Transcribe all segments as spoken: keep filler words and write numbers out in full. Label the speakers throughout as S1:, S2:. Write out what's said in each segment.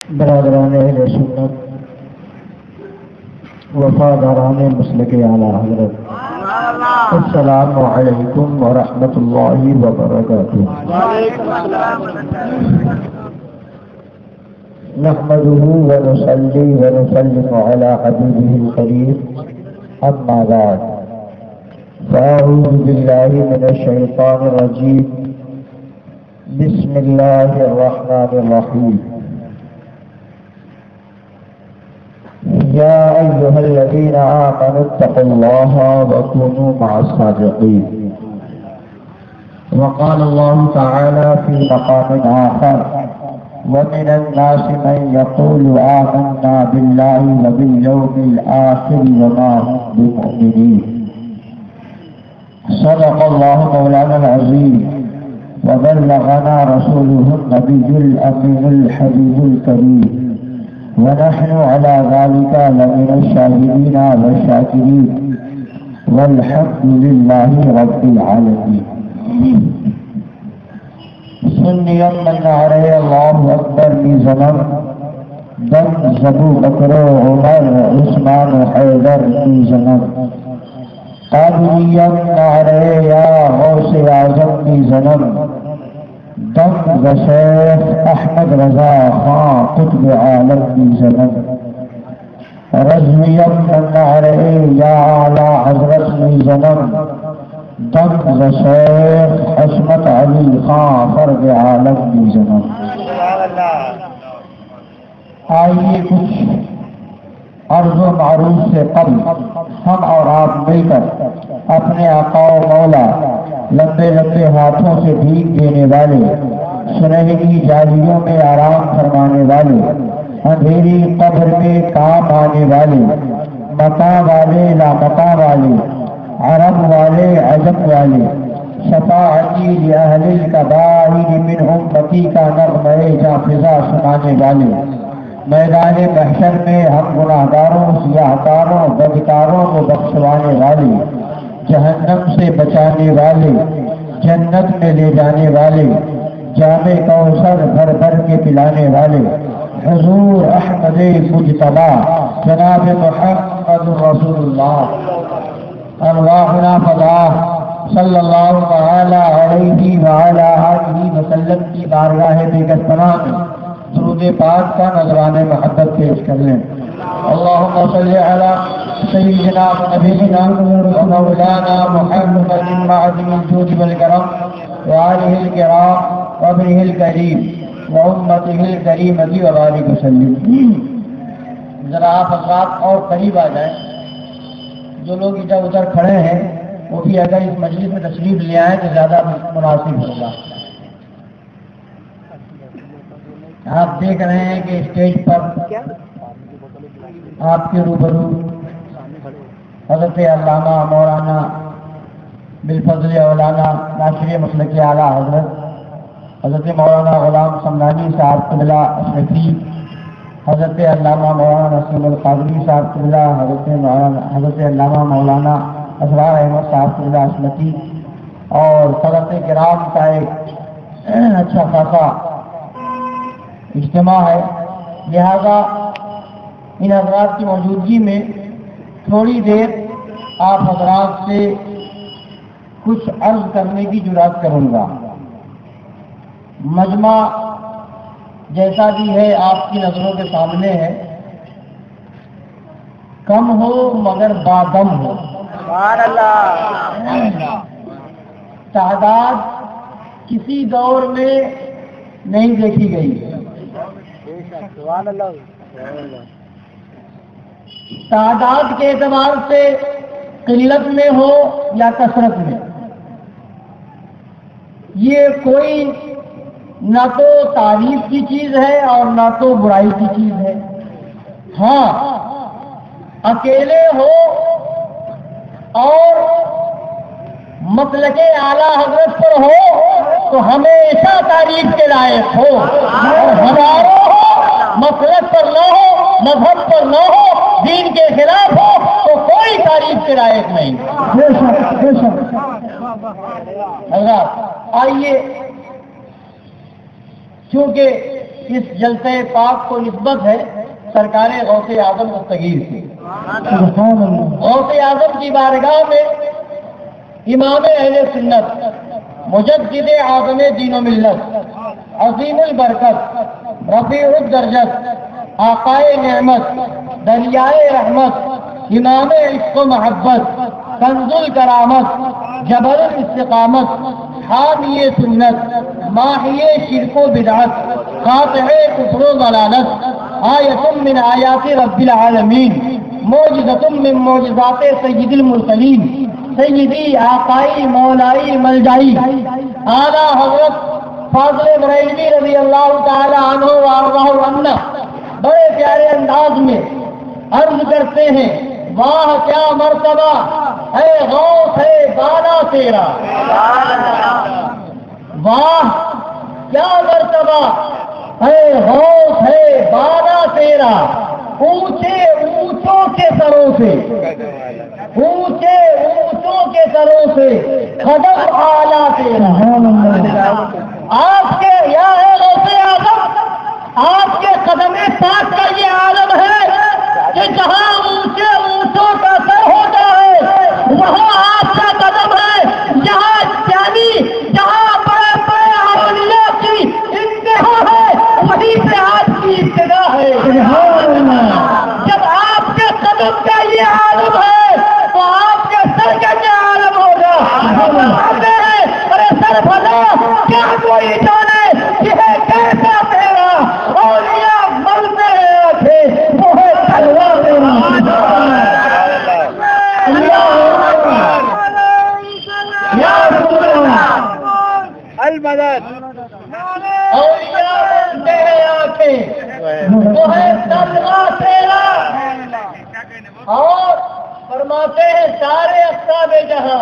S1: برادران اہل سنت، وفاداران مسلک اعلیٰ حضرت، السلام علیکم ورحمۃ اللہ وبرکاتہ۔ نحمده ونصلي ونسلم على حبيبه الكريم، أما بعد، فأعوذ بالله من الشيطان الرجيم، بسم الله الرحمن الرحيم۔ يا أيها الذين آمنوا اتقوا الله وكونوا مع الصادقين۔ وقال الله تعالى في مقام آخر: ومن الناس من يقول آمنا بالله وباليوم الآخر وما هم بمؤمنين۔ صدق الله مولانا العظيم، وبلغنا رسوله النبي الأمين الحبيب الكريم، ونحن على ذلك لمن الشاهدين والشاكرين، والحمد لله رب العالمين۔ سنی من نعرہ اللہ اکبر کی زمن، دم زبو بکر و عمر عثمان و حیدر کی زمن، قادری نعرہ یا غوث اعظم کی زمن، دم شیخ احمد رضا خان قطب عالم کی زمن، رضوی من نعرہ یا اعلیٰ حضرت کی زمن، دم شیخ عصمت علی خان فرد عالم کی زمن۔ آئیے کچھ عرض و معروف سے قبل ہم اور آپ مل کر اپنے آقا و مولا لمبے لمبے ہاتھوں سے بھیگ دینے والے، سنہری جالیوں میں آرام فرمانے والے، اندھیری قبر میں کام آنے والے، متا والے لامتا والے، عرب والے عجم والے، شفاعتی لأہل الکبائر من امتی کا نغمہ جافزہ سنانے والے، میدان محشر میں ہم گناہگاروں سیاہکاروں بدکاروں کو بخشوانے والے، جہنم سے بچانے والے، جنت میں لے جانے والے، جام کوثر بھر بھر کے پلانے والے، حضور احمد مجتبی جناب محمد رسول اللہ، ارواحنا فداہ صلی اللہ تعالی علیہ وعلی آلہ وسلم کی بارگاہ بیگت پناہ میں درود پاک کا نذرانہ محبت پیش کر لیں۔ اللہم صلی علی سیدنا نبینا مولانا محمد معظم الجود والکرم وآلہ الکرام وابنہ الکریم وامتہ الکریمۃ وبارک وسلم۔ ذرا آپ حضرات اور قریب آ جائیں، جو لوگ ادھر ادھر کھڑے ہیں وہ بھی اگر اس مجلس میں تشریف لے آئیں تو زیادہ مناسب ہوگا۔ آپ دیکھ رہے ہیں کہ اسٹیج پر آپ کے روبرو حضرت علامہ مولانا بالفضل اولانا ناصر مسلک اعلیٰ حضرت حضرت مولانا غلام سمنانی صاحب قبلہ اشرفی، حضرت علامہ مولانا نسیم القادری صاحب قبلہ، حضرت مولانا حضرت علامہ مولانا اسرار احمد صاحب قبلہ عصمتی، اور صدرت کرام کا ایک اچھا خاصا اجتماع ہے، لہذا ان حضرات کی موجودگی میں تھوڑی دیر آپ حضرات سے کچھ عرض کرنے کی جرات کروں گا۔ مجمع جیسا بھی ہے آپ کی نظروں کے سامنے ہے، کم ہو مگر بادم ہو، سبحان اللہ۔ تعداد کسی دور میں نہیں دیکھی گئی، تعداد کے اعتبار سے قلت میں ہو یا کثرت میں، یہ کوئی نہ تو تعریف کی چیز ہے اور نہ تو برائی کی چیز ہے۔ ہاں، اکیلے ہو اور مسلک اعلیٰ حضرت پر ہو تو ہمیشہ تعریف کے لائق ہو، اور ہزاروں ہو مسلک پر نہ ہو، مذہب پر نہ ہو، دین کے خلاف ہو تو کوئی تعریف کے لائق نہیں۔ بے شک بے شک۔ حضرات آئیے، چونکہ
S2: اس جلسے پاک کو نسبت ہے سرکار غوث اعظم دستگیر سے۔ غوث اعظم کی بارگاہ میں امام اہل سنت مجدد اعظم دین و ملت عظیم البرکت رفیع الدرجت آقائے نعمت دریائے رحمت امام عشق و محبت کنز الکرامت جبل الاستقامت حامی سنت ماحی شرک و بدعت قاطع کفر و ضلالت آیت من آیات رب العالمین معجزۃ من معجزات سید المرسلین سیدی آقائی مولائی ملجائی اعلیٰ حضرت فاضل بریلوی رضی اللہ تعالی عنہ وارضہ عنہ بڑے پیارے انداز میں عرض کرتے ہیں، واہ کیا مرتبہ اے غوث ہے بالا تیرا، واہ کیا مرتبہ اے غوث ہے بالا تیرا، اونچے اونچوں کے سروں سے اونچے اونچوں کے سروں سے قدم اعلیٰ تیرا، آپ کے یا ہے غوث اعظم، آپ کے قدم پاک کا یہ عالم ہے کہ جہاں اونچے اونچوں کا سر ہوتا ہے وہاں آپ کا قدم ہے، جہاں جانی جہاں بڑے بڑے اولیاء کی انتہا ہے وہیں سے آپ کی ابتدا ہے۔ جب آپ کے قدم کا یہ عالم ہے تو آپ کے سر کا کیا عالم ہوگا؟ ارے سر بھلا کیا کوئی جانے یہ کیسا تیرا اولیاء ملتے تھے وہ ہے تلوا تیرا۔ المدد اولیاء ملتے ہیں آنکھیں وہ ہے تلوا تیرا، اور فرماتے ہیں سارے اقطاب جہاں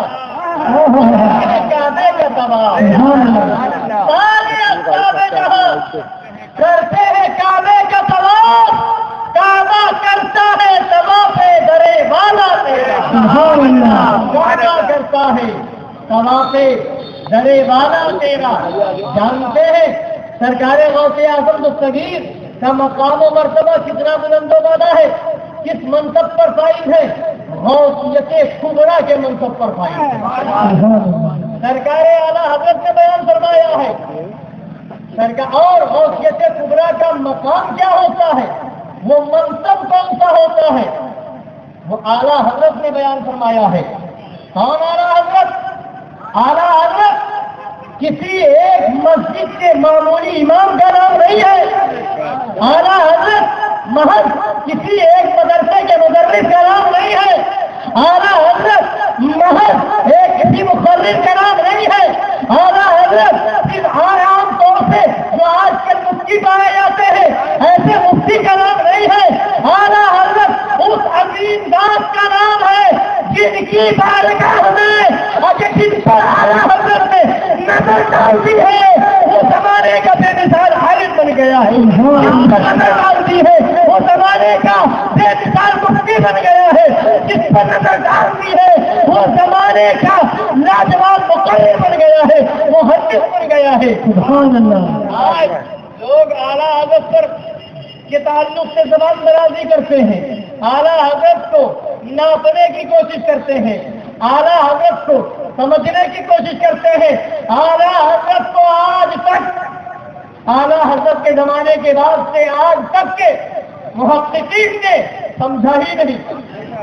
S2: کعبے کا تباہ، سارے اقطاب جہاں کرتے ہیں کعبے کا تباہ، کعبہ کرتا ہے تباہ پہ درے والا تیرا، کعبہ کرتا ہے تباہ پہ درے والا تیرا۔ جانتے ہیں سرکار غوث اعظم دستگیر کا مقام و مرتبہ کتنا بلند و بالا ہے، کس منصب پر فائز ہے؟ غوثیت کبریٰ کے منصب پر فائز ہے۔ سرکار اعلیٰ حضرت نے بیان فرمایا ہے سرکار، اور غوثیت کبریٰ کا مقام کیا ہوتا ہے، وہ منصب کون سا ہوتا ہے، وہ اعلیٰ حضرت نے بیان فرمایا ہے۔ کون اعلیٰ حضرت؟ اعلیٰ حضرت کسی ایک مسجد کے معمولی امام کا نام نہیں ہے، اعلیٰ حضرت محض کسی ایک مدرسے کے مدرس کا نام نہیں ہے، اعلیٰ حضرت محض ایک کسی مقرر کا نام نہیں ہے، اعلیٰ حضرت صرف عام طور سے جو آج کل مفتی پائے جاتے ہیں ایسے مفتی کا نام نہیں ہے، اعلیٰ حضرت اس عظیم ذات کا نام ہے جن کی بارگاہ میں جن پر اعلیٰ حضرت نے نظر ڈال دی ہے وہ زمانے کا بے مثال عالم بن گیا ہے، نظر ڈال دی ہے وہ زمانے کا بے مثال مفتی بن گیا ہے، جس پر نظر ڈال دی ہے وہ زمانے کا لاجواب مقرر بن گیا ہے، وہ محدث بن گیا ہے۔ سبحان اللہ۔ آج لوگ اعلیٰ حضرت پر کے تعلق سے زبان درازی کرتے ہیں، اعلیٰ حضرت کو ناپنے کی کوشش کرتے ہیں، اعلیٰ حضرت کو سمجھنے کی کوشش کرتے ہیں، اعلیٰ حضرت کو آج تک اعلیٰ حضرت کے زمانے کے بعد سے آج تک کے محققین نے سمجھا ہی نہیں،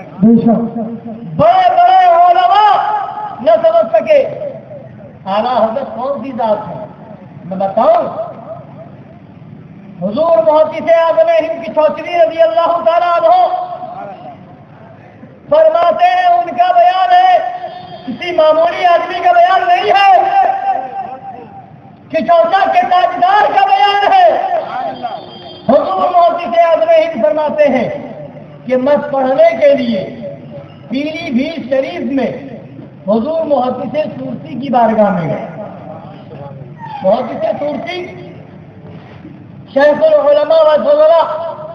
S2: بڑے بڑے علماء نہ سمجھ سکے اعلیٰ حضرت کون سی ذات ہے۔ میں بتاؤں، حضور محدث اعظم ہند کی چوچری رضی اللہ تعالیٰ عنہ فرماتے ہیں ان کا بیان ہے، کسی معمولی آدمی کا بیان نہیں ہے، کہ چوچا کے تاجدار کا بیان ہے۔ حضور محدث اعظم ہند فرماتے ہیں کہ مس پڑھنے کے لیے پیلی بھیل شریف میں حضور محدث سورسی کی بارگاہ میں گئے۔ محدث سورسی شیخ العلماء و فضلاء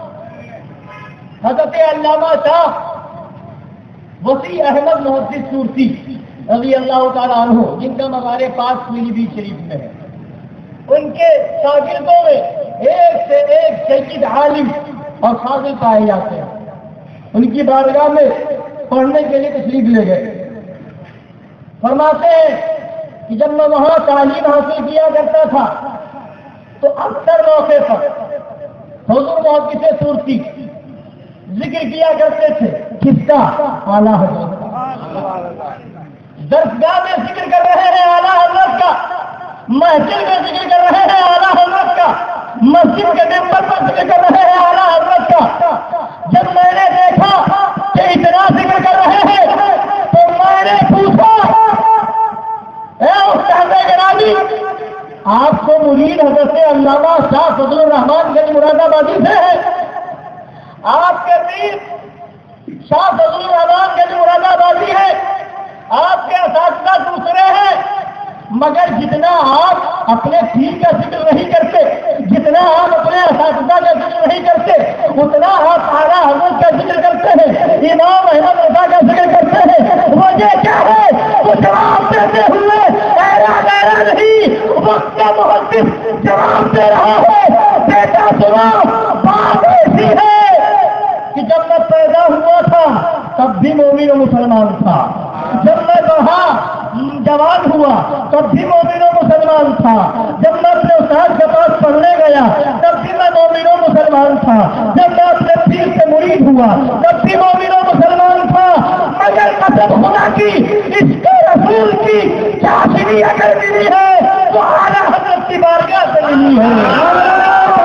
S2: حضرت علامہ شاہ وسیع احمد محدث سورسی رضی اللہ تعالیٰ عنہ، جن کا مزار پاک پیلی بھیل شریف میں ہے، ان کے شاگردوں میں ایک سے ایک سید عالم اور فاضل پائے جاتے ہیں. ان کی بارگاہ میں پڑھنے کے لیے تشریف لے گئے. فرماتے ہیں کہ جب میں وہاں تعلیم حاصل کیا کرتا تھا تو اکثر موقع پر حضور محدث صورتی ذکر کیا کرتے تھے. کس کا؟ اعلیٰ حضرت کا. درسگاہ میں ذکر کر رہے ہیں اعلیٰ حضرت کا, محفل میں ذکر کر رہے ہیں اعلیٰ حضرت کا, مسجد کے ممبر پر ذکر کر رہے ہیں اعلیٰ حضرت کا. جب میں نے دیکھا کہ اتنا ذکر کر رہے ہیں تو میں نے پوچھا, اے استاد گرامی, آپ کو مرید حضرت علامہ شاہ فضل الرحمان گنج مراد آبادی سے ہے؟ آپ کے پیر شاہ فضل الرحمان گنج مراد آبادی ہے, آپ کے اساتذہ دوسرے ہیں, مگر جتنا آپ اپنے پیر کا ذکر نہیں کرتے, جتنا آپ اپنے اساتذہ کا ذکر نہیں کرتے, اتنا آپ اعلیٰ حضرت کا ذکر کرتے ہیں, امام احمد رضا کا ذکر کرتے ہیں. وجہ کیا ہے؟ وہ جواب دیتے ہوئے ایرا میرا نہیں, وقت کا محدث جواب دے رہا ہے, بیٹا سنا, بات ایسی ہے کہ جب میں پیدا ہوا تھا تب بھی مومن و مسلمان تھا, جب میں وہاں جوان ہوا تب بھی مومن و مسلمان تھا, جب میں اپنے استاد کے پاس پڑھنے گیا تب بھی میں مومن و مسلمان تھا, جب میں اپنے پیر سے مرید ہوا تب بھی مومن و مسلمان تھا, مگر قسم خدا کی اس کے رسول کی چاشنی اگر ملی ہے تو اعلیٰ حضرت کی بارگاہ سے ملی ہے.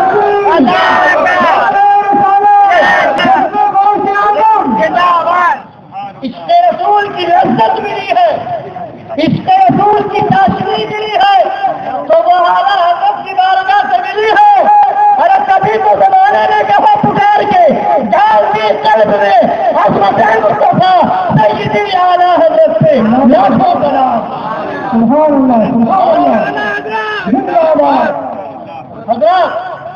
S2: اس کے رسول کی لذت ملی ہے, اس کے رسول کی چاشنی ملی ہے تو وہ اعلیٰ حضرت کی بارگاہ سے ملی ہے. ارے کبھی تو زمانے نے کہا پکار کے جال کی قلب میں عظمت مصطفیٰ سیدی اعلیٰ حضرت سے لاکھوں سلام. سبحان اللہ, سبحان اللہ, زندہ باد. حضرت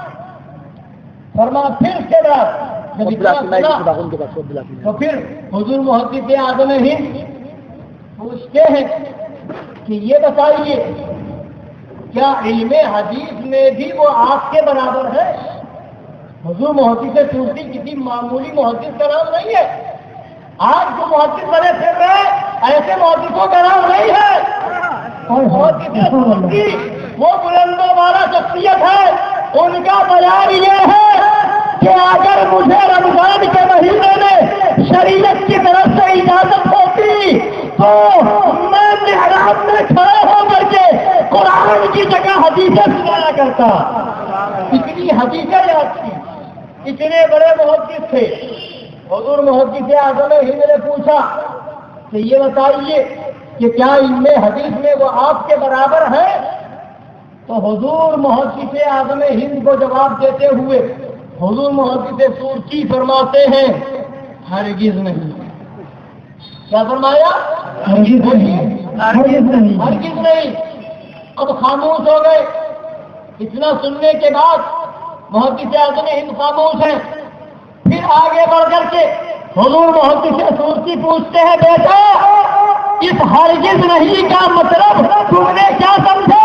S2: فرما پھر کے بعد جب اتنا سنا تو پھر حضور محدث اعظم ہند پوچھتے ہیں کہ یہ بتائیے کیا علم حدیث میں بھی وہ آپ کے برابر ہے؟ حضور محدث صورتی کسی معمولی محدث کا نام نہیں ہے. آج جو محدث بنے پھر رہے ایسے محدثوں کا نام نہیں ہے. محدث صورتی وہ بلندوں والا شخصیت ہے. ان کا بیان یہ ہے کہ اگر مجھے رمضان کے مہینے میں شریعت کی طرف سے اجازت ہوتی تو میں محراب میں کھڑے ہو کر کے قرآن کی جگہ حدیثیں سنایا کرتا. اتنی حدیثیں یاد تھی, اتنے بڑے محدث تھے. حضور محدث اعظم ہند نے پوچھا کہ یہ بتائیے کہ کیا علم حدیث میں وہ آپ کے برابر ہے؟ تو حضور محدث اعظم ہند کو جواب دیتے ہوئے حضور محدث صورتی فرماتے ہیں ہرگز نہیں. کیا فرمایا؟ ہرگز نہیں, ہرگز نہیں. اب خاموش ہو گئے. اتنا سننے کے بعد محدث اعظم ہند خاموش ہیں. پھر آگے بڑھ کر کے حضور محدث صورتی پوچھتے ہیں بیٹا اس ہرگز نہیں کا مطلب تم نے کیا سمجھا؟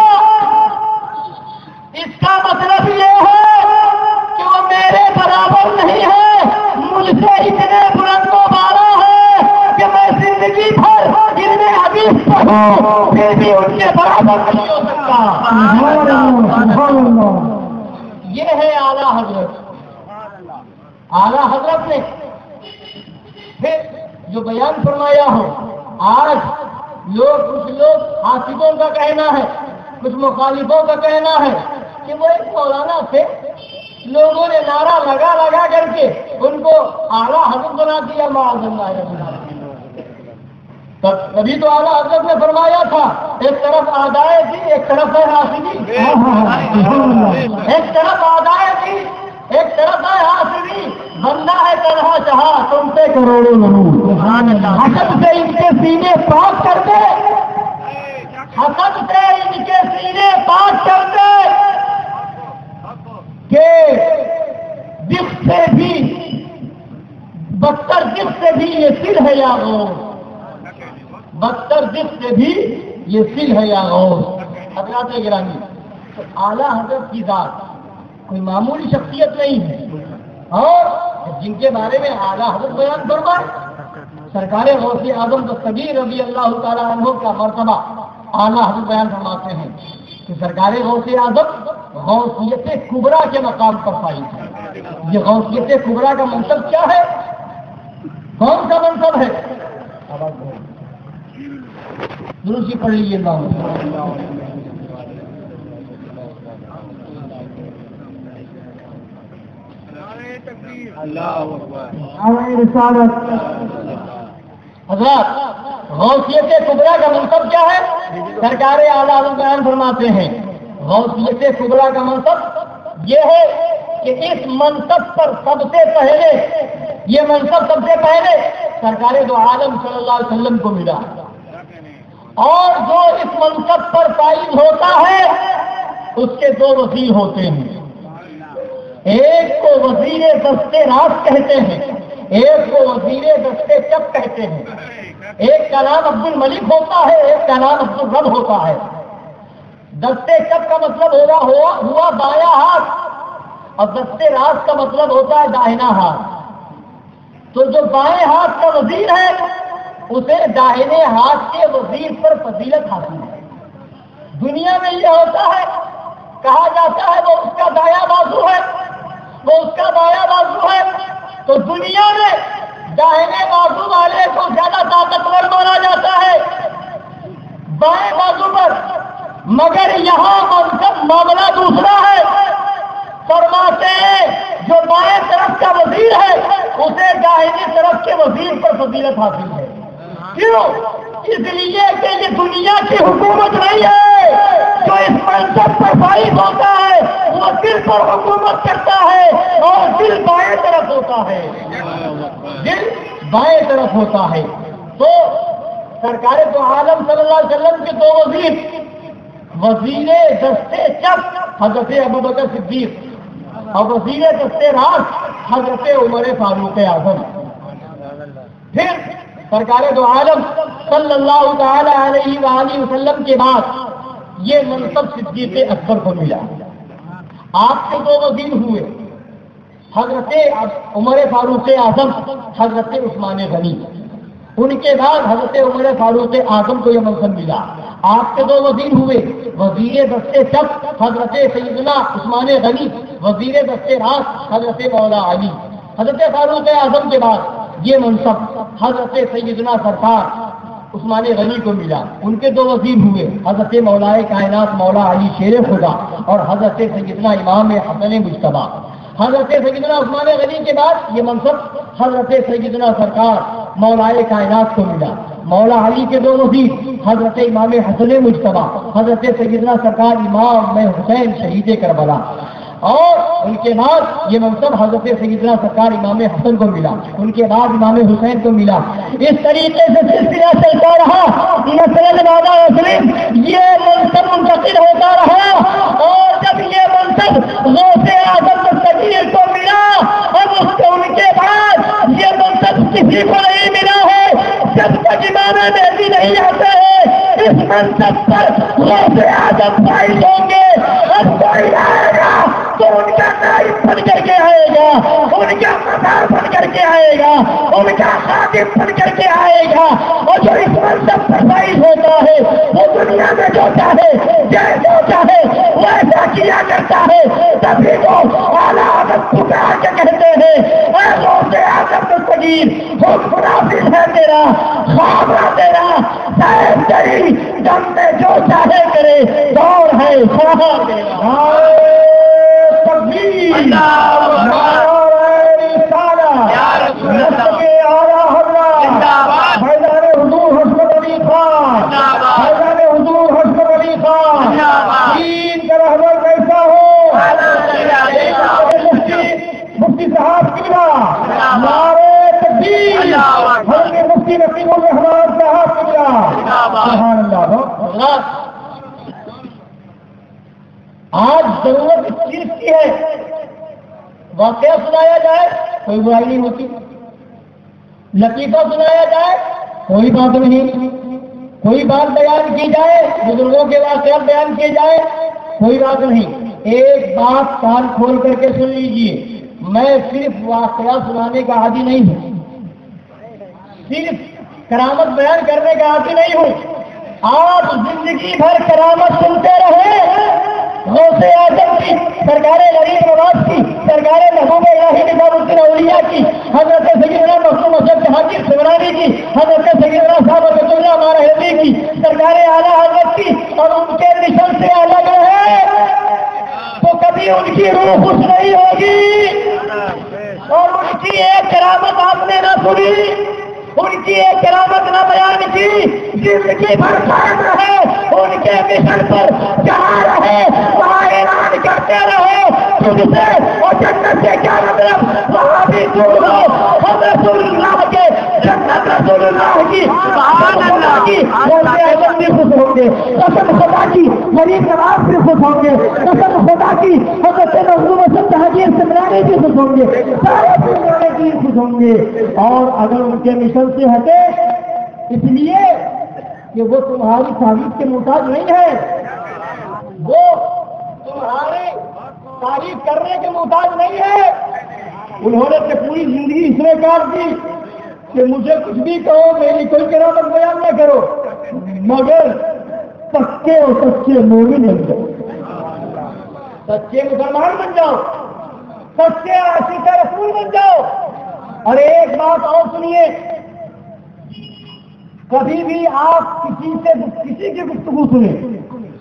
S2: اس کا مطلب یہ ہے کہ وہ میرے برابر نہیں ہے, مجھ سے اتنے بلند و بالا ہے کہ میں زندگی بھر علم حدیث پڑھوں پھر بھی ان کے برابر نہیں ہو سکتا. یہ ہے اعلیٰ حضرت. اعلیٰ حضرت نے پھر جو بیان فرمایا ہو, آج لوگ کچھ لوگ حاسبوں کا کہنا ہے, کچھ مخالفوں کا کہنا ہے کہ وہ ایک مولانا تھے, لوگوں نے نعرہ لگا لگا کر کے ان کو اعلیٰ حضرت بنا دیا. معاذ اللہ. کبھی تو اعلیٰ حضرت نے فرمایا تھا ایک طرف آدائے تھی ایک طرف ہے حاسبی, ایک طرف آدائے تھی ایک طرف ہے حاسبی, بندہ ہے تنہا چاہا تم سے کروڑوں ضرور. حسد سے ان کے سینے پاک کر دے, حسد سے ان کے سینے پاک کر دے کہ دل سے بھی بدتر دل سے بھی یہ سل ہے یا غور, بدتر دل سے بھی یہ سل ہے یا غور. حضرات گرامی, اعلیٰ حضرت کی ذات, کوئی معمولی شخصیت نہیں ہے، اور جن کے بارے میں اعلیٰ حضرت بیان فرمائے، سرکار غوث اعظم دستگیر رضی اللہ تعالیٰ عنہ کا مرتبہ اعلیٰ حضرت بیان فرماتے ہیں کہ سرکار غوث اعظم غوثیت کبریٰ کے مقام پر فائز ہے۔ یہ غوثیت کبریٰ کا منصب کیا ہے؟ کون سا منصب ہے؟ درستی پڑھ لیجیے حضرات، غوثیت کبریٰ کا منصب کیا ہے؟ سرکار اعلیٰ حضرت بیان فرماتے ہیں غوثیت کبریٰ کا منصب یہ ہے کہ اس منصب پر سب سے پہلے یہ منصب سب سے پہلے سرکار دو عالم صلی اللہ علیہ وسلم کو ملا، اور جو اس منصب پر فائز ہوتا ہے اس کے دو وزیر ہوتے ہیں، ایک کو وزیر دستے راست کہتے ہیں، ایک کو وزیر دستے چپ کہتے ہیں۔ ایک کا نام عبد الملک ہوتا ہے، ایک کا نام عبد الرب ہوتا ہے۔ دستے چپ کا مطلب ہوگا ہوا ہوا بایاں ہاتھ، اور دستے راست کا مطلب ہوتا ہے داہنا ہاتھ۔ تو جو بائیں ہاتھ کا وزیر ہے اسے داہنے ہاتھ کے وزیر پر فضیلت حاصل ہے۔ دنیا میں یہ ہوتا ہے، کہا جاتا ہے وہ اس کا دایاں بازو ہے، وہ اس کا دایاں بازو ہے، تو دنیا میں داہنے بازو والے کو زیادہ طاقتور مانا جاتا ہے بائیں بازو پر، مگر یہاں منصب معاملہ دوسرا ہے۔ فرماتے ہیں جو بائیں طرف کا وزیر ہے اسے داہنی طرف کے وزیر پر فضیلت حاصل ہے۔ کیوں؟ اس لیے کہ یہ دنیا کی حکومت نہیں ہے، جو اس منصب پر فائز ہوتا ہے وہ دل پر حکومت کرتا ہے، اور دل بائیں طرف ہوتا ہے، دل بائیں طرف ہوتا ہے۔ تو سرکار دو عالم صلی اللہ علیہ وسلم کے دو وزیر، وزیر دستے چپ حضرت ابوبکر صدیق اور وزیر دستے راست حضرت عمر فاروق اعظم۔ پھر سرکار دو عالم صلی اللہ تعالی علیہ وآلہ وسلم کے بعد یہ منصب صدیق اکبر کو ملا۔ آپ کے دو وزیر ہوئے، حضرت عمر فاروق اعظم، حضرت عثمان غنی۔ ان کے بعد حضرت عمر فاروق اعظم کو یہ منصب ملا۔ آپ کے دو وزیر ہوئے، وزیر دستے چپ حضرت سیدنا عثمان غنی، وزیر دستے راست حضرت مولا علی۔ حضرت فاروق اعظم کے بعد یہ منصب حضرت سیدنا سرکار عثمان غنی کو ملا۔ ان کے دو وزیر ہوئے، حضرت مولا کائنات مولا علی شیر خدا اور حضرت سیدنا امام حسن مجتبیٰ۔ حضرت سیدنا عثمان غنی کے بعد یہ منصب حضرت سیدنا سرکار مولا کائنات کو ملا۔ مولا علی کے دو وزیر، حضرت امام حسن مجتبیٰ، حضرت سیدنا سرکار امام حسین شہید کربلا، اور ان کے بعد یہ منصب حضرت سیدنا سرکار امام حسن کو ملا، ان کے بعد امام حسین کو ملا۔ اس طریقے سے سلسلہ چلتا رہا، نسل بعد نسل یہ منصب منتقل ہوتا رہا، اور جب یہ منصب غوث اعظم دستگیر کو ملا، اب اس کے ان کے بعد یہ منصب کسی کو نہیں ملا ہے جب تک امام مہدی نہیں آتے ہیں۔ اس منصب پر غوث اعظم فائز ہوں گے، اب کوئی آئے گا تو ان کا نائب بن کر کے آئے گا، ان کا مدار بن کر کے آئے گا، ان کا خادم بن کر کے آئے گا، اور جو اس منصب پر فائز ہوتا ہے وہ دنیا میں جو چاہے جیسا چاہے ویسا کیا کرتا ہے۔ تبھی تو اعلیٰ حضرت پکار کے کہتے ہیں اے غوث اعظم دستگیر، حکم نافذ ہے تیرا، خواب ہے تیرا، صاحب تیری دم میں جو چاہے کرے، دور ہے سہار تیرا۔ مفتی صاحب کبلا نعرہ تکبیر، مفتی نقیب الرحمان صاحب کبلا، سبحان اللہ۔ آج ضرورت اس چیز کی ہے، واقعہ سنایا جائے کوئی برائی نہیں ہوتی، لطیفہ سنایا جائے کوئی بات نہیں، کوئی بات بیان کی جائے، بزرگوں کے واقعات بیان کیے جائے کوئی بات نہیں،
S1: ایک بات کان کھول کر کے سن لیجیے، میں صرف واقعہ سنانے کا عادی نہیں ہوں، صرف کرامت بیان کرنے کا عادی نہیں ہوں۔ آپ زندگی بھر کرامت سنتے رہے، غوث اعظم کی، سرکار غریب نواز کی، سرکار محبوب الہی نظام الدین اولیاء کی، حضرت سیدنا مخدوم اسد جہانگیر سمرانی کی، حضرت سیدنا صاحب عبد اللہ مارحبی کی، سرکار اعلیٰ حضرت کی، اور ان کے مشن سے الگ رہے تو کبھی ان کی روح خوش نہیں ہوگی، اور ان کی ایک کرامت آپ نے نہ سنی، ان کی ایک کرامت نہ بیان کی، زندگی بھر قائم رہے ان کے مشن پر، جہاں رہے وہاں اعلان کرتے رہے تجھ سے اور جنت سے کیا مطلب، وہاں بھی دور ہو ہم رسول اللہ کے، جنت رسول اللہ کی، سبحان اللہ کی، غوث اعظم بھی خوش ہوں گے، قسم خدا کی غریب نواز بھی خوش ہوں گے، قسم خدا کی حضرت محبوب اسد جہانگیر سمرانی بھی خوش ہوں گے، سارے دنیا کی خوش ہوں گے۔ اور اگر ان کے مشن سے ہٹے اس لیے کہ وہ تمہاری تعریف کے محتاج نہیں ہے، وہ تمہارے تعریف کرنے کے محتاج نہیں ہے، انہوں نے تو پوری زندگی اس میں کاٹ دی کہ مجھے کچھ بھی کہو، میری کوئی کرامت بیان نہ کرو، مگر پکے اور سچے مومن بن جاؤ، سچے مسلمان بن جاؤ، سچے عاشق رسول بن جاؤ۔ اور ایک بات اور سنیے، کبھی بھی آپ کسی سے کسی کی گفتگو سنیں،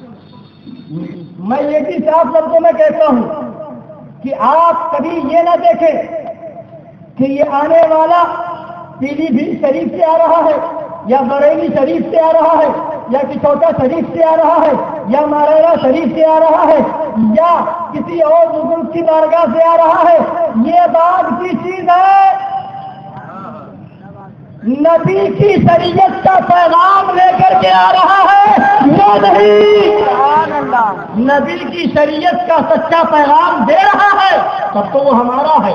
S1: میں یہ بھی صاف لفظوں میں کہتا ہوں کہ آپ کبھی یہ نہ دیکھیں کہ یہ آنے والا پیلی بھی شریف سے آ رہا ہے، یا بریلی شریف سے آ رہا ہے، یا کچوٹا شریف سے آ رہا ہے، یا ماریرا شریف سے آ رہا ہے، یا کسی اور بزرگ کی بارگاہ سے آ رہا ہے۔ یہ بات کی چیز ہے، نبی کی شریعت کا پیغام لے کر کے آ رہا ہے، وہ نہیں، نبی کی شریعت کا سچا پیغام دے رہا ہے، تب تو وہ ہمارا ہے۔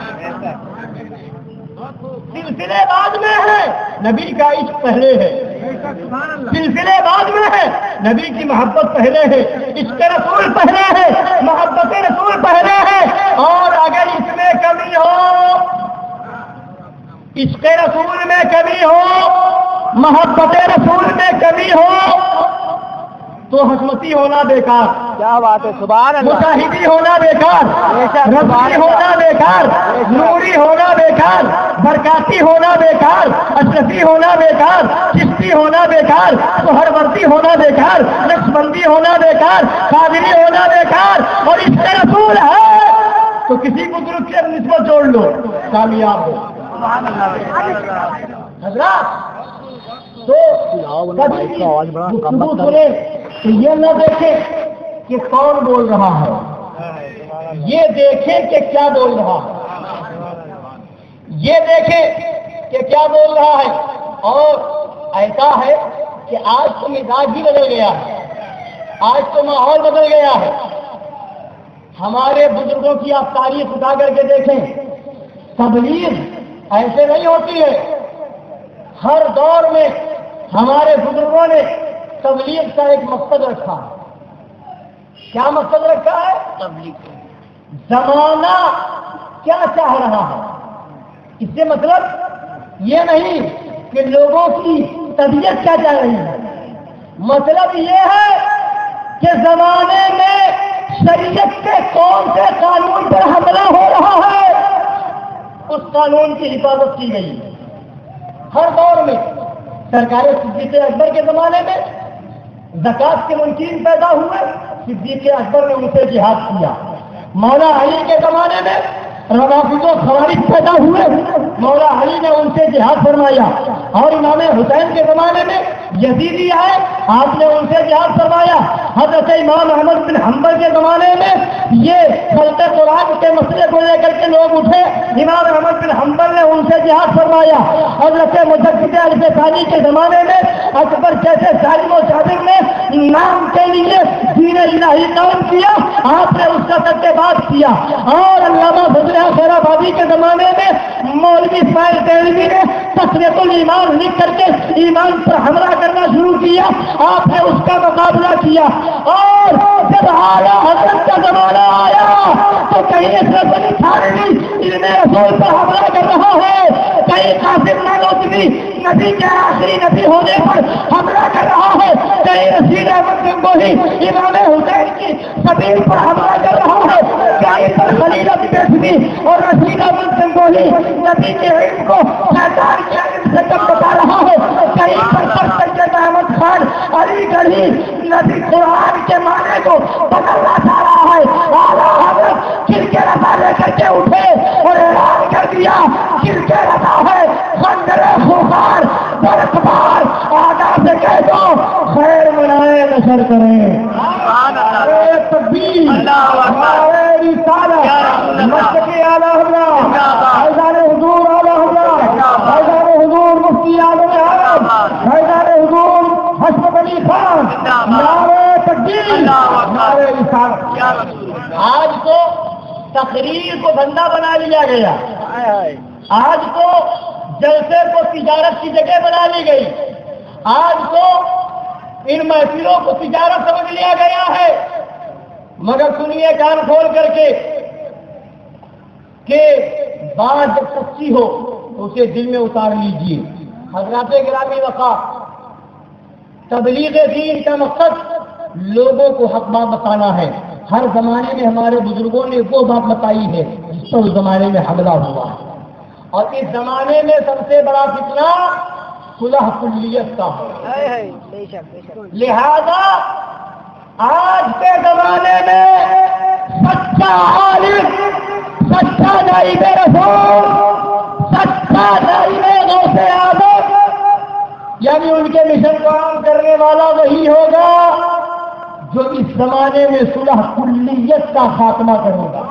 S1: سلسلے بعد میں ہے، نبی کا عشق پہلے ہے، سلسلے بعد میں ہے، نبی کی محبت پہلے ہے، عشق رسول پہلے ہے، محبت رسول پہلے ہے۔ اور اگر اس میں کمی ہو، عشق رسول میں کمی ہو، محبت رسول میں کمی ہو، تو حکمتی ہونا بیکار،
S2: کیا بات ہے، سبحان اللہ،
S1: مشاہدی ہونا بیکار، ربانی ہونا بیکار، نوری ہونا بیکار، برکاتی ہونا بیکار، اشرفی ہونا بیکار، چشتی ہونا بیکار، سہروردی ہونا بیکار، نقشبندی ہونا بیکار، قادری ہونا بیکار، اور اس کے رسول ہے تو کسی بزرگ سے نسبت جوڑ لو، کامیاب ہو۔ حضرات تو کبھی بھی گفتگو سنے تو یہ نہ دیکھیں کہ کون بول رہا ہے، یہ دیکھیں کہ کیا بول رہا ہے، یہ دیکھیں کہ کیا بول رہا ہے۔ اور ایسا ہے کہ آج تو مزاج ہی بدل گیا ہے، آج تو ماحول بدل گیا ہے۔ ہمارے بزرگوں کی آپ تاریخ اٹھا کر کے دیکھیں، تبلیغ ایسے نہیں ہوتی ہے، ہر دور میں ہمارے بزرگوں نے تبلیغ کا ایک مقصد رکھا ہے۔ کیا مقصد رکھا ہے؟ تبلیغ۔ زمانہ کیا چاہ رہا ہے، اس سے مطلب یہ نہیں کہ لوگوں کی طبیعت کیا چاہ رہی ہے، مطلب یہ ہے کہ زمانے میں شریعت کے کون سے قانون پر حملہ ہو رہا ہے، اس قانون کی حفاظت کی گئی۔ ہر دور میں سرکار صدیق اکبر کے زمانے میں زکوٰۃ کے منکرین پیدا ہوئے، صدیق اکبر نے ان سے جہاد کیا۔ مولا علی کے زمانے میں روافض و خوارج پیدا ہوئے، مولا علی نے ان سے جہاد فرمایا۔ اور امام حسین کے زمانے میں یزیدی آئے، آپ نے ان سے جہاد فرمایا۔ حضرت امام احمد بن حنبل کے زمانے میں یہ خلق قرآن کے مسئلے کو لے کر کے لوگ اٹھے، امام احمد بن حنبل نے ان سے جہاد فرمایا۔ حضرت مجدد الف ثانی کے زمانے میں اکبر جیسے ظالم و جابر نے نام کے لیے دین
S2: دین الہی قائم کیا، آپ نے اس کا سچے بات کیا. اور علامہ فضل خیر آبادی کے زمانے میں مولوی اسماعیل دہلوی نے تسلیۃ الایمان لکھ کر کے ایمان پر حملہ کرنا شروع کیا، آپ نے اس کا مقابلہ کیا. اور جب اعلیٰ حضرت کا زمانہ آیا تو کہیں اشرف علی تھانوی علم رسول پر حملہ کر رہا ہے، کہیں قاسم نانوتوی نبی کے آخری نبی ہونے پر حملہ کر رہا ہے، کہیں رشید احمد گنگوہی امام حسین کی سبیل پر حملہ کر رہا ہے، کہیں پر خلیل ابن اور رشید احمد گنگوہی نبی کے علم کو شیطان کے علم سے کم بتا رہا ہے، کہیں پر سر سید احمد خان علی گڑھی نبی قرآن کے معنی کو بدلنا چاہ رہا ہے. اعلیٰ حضرت کرکے رضا لے کر کے اٹھے اور اعلان کر دیا کرکے رضا ہے خنجر خونخوار برقبار، آگا سے کہہ دو خیر منائے نشر کریں. تکبیر ہمارے رسالت مسجد اعلیٰ حضرت فیضان حضور اعلیٰ حضرت فیضان حضور مفتی اعظم اعظم فیضان حضور حسن علی خان، نعرہ تکبیر ہمارے رسالت. آج کو تقریر کو دھندا بنا لیا گیا، آج کو جلسے کو تجارت کی جگہ بنا لی گئی، آج کو ان محفلوں کو تجارت سمجھ لیا گیا ہے. مگر سنیے کان کھول کر کے کہ بات جب سچی ہو تو اسے دل میں اتار لیجیے. حضرات گرامی وفا، تبلیغ دین کا مقصد لوگوں کو حق بات بتانا ہے. ہر زمانے میں ہمارے بزرگوں نے وہ بات بتائی ہے جس پر اس زمانے میں حملہ ہوا ہے، اور اس زمانے میں سب سے بڑا فتنہ صلح کلیت کا ہے. لہذا آج کے زمانے میں سچا عالم، سچا نائب رسول، سچا نائب غوث اعظم، یعنی ان کے مشن کو عام کرنے والا وہی ہوگا جو اس زمانے میں صلح کلیت کا خاتمہ کرے گا.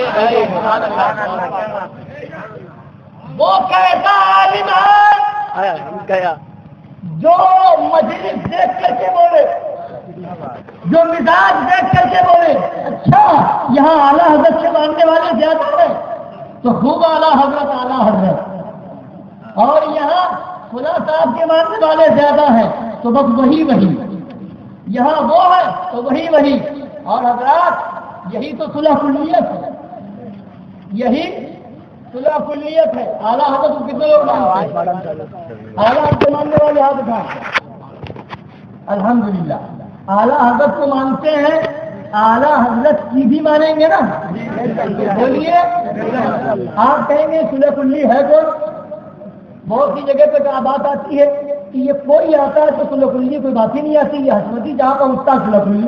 S2: وہ کیسا عالم ہے جو مجلس دیکھ کر کے بولے، جو مزاج دیکھ کر کے بولے اچھا یہاں اعلیٰ حضرت کے ماننے والے زیادہ ہیں تو خوب اعلیٰ حضرت اعلیٰ حضرت، اور یہاں خدا صاحب کے ماننے والے زیادہ ہیں تو بس وہی وہی، یہاں وہ ہے تو وہی وہی. اور حضرات یہی تو صلح کلیت ہے، یہی صلح کلیت ہے. اعلیٰ حضرت کو کتنے لوگ مانتے ہیں؟ اعلیٰ حضرت کو ماننے والے ہاتھ اٹھائیں. الحمدللہ اعلیٰ حضرت کو مانتے ہیں، اعلیٰ حضرت کی بھی مانیں گے نا؟ بولیے آپ کہیں گے صلح کلی ہے کون؟ بہت سی جگہ پہ بات آتی ہے کہ یہ کوئی آتا ہے تو صلح کلی کوئی بات ہی نہیں آتی، یہ حسمتی جہاں کا اٹھتا صلح کلی.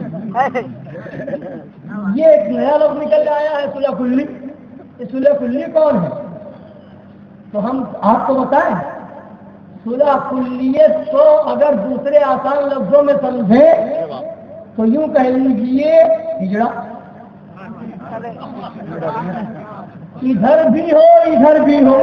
S2: یہ ایک نیا لفظ نکل آیا ہے صلح کلی. یہ صلح کلی کون ہے؟ تو ہم آپ کو بتائیں. صلح کلیت کو اگر دوسرے آسان لفظوں میں سمجھیں تو یوں کہہ لیجیے ہجڑا. ادھر بھی ہو ادھر بھی ہو،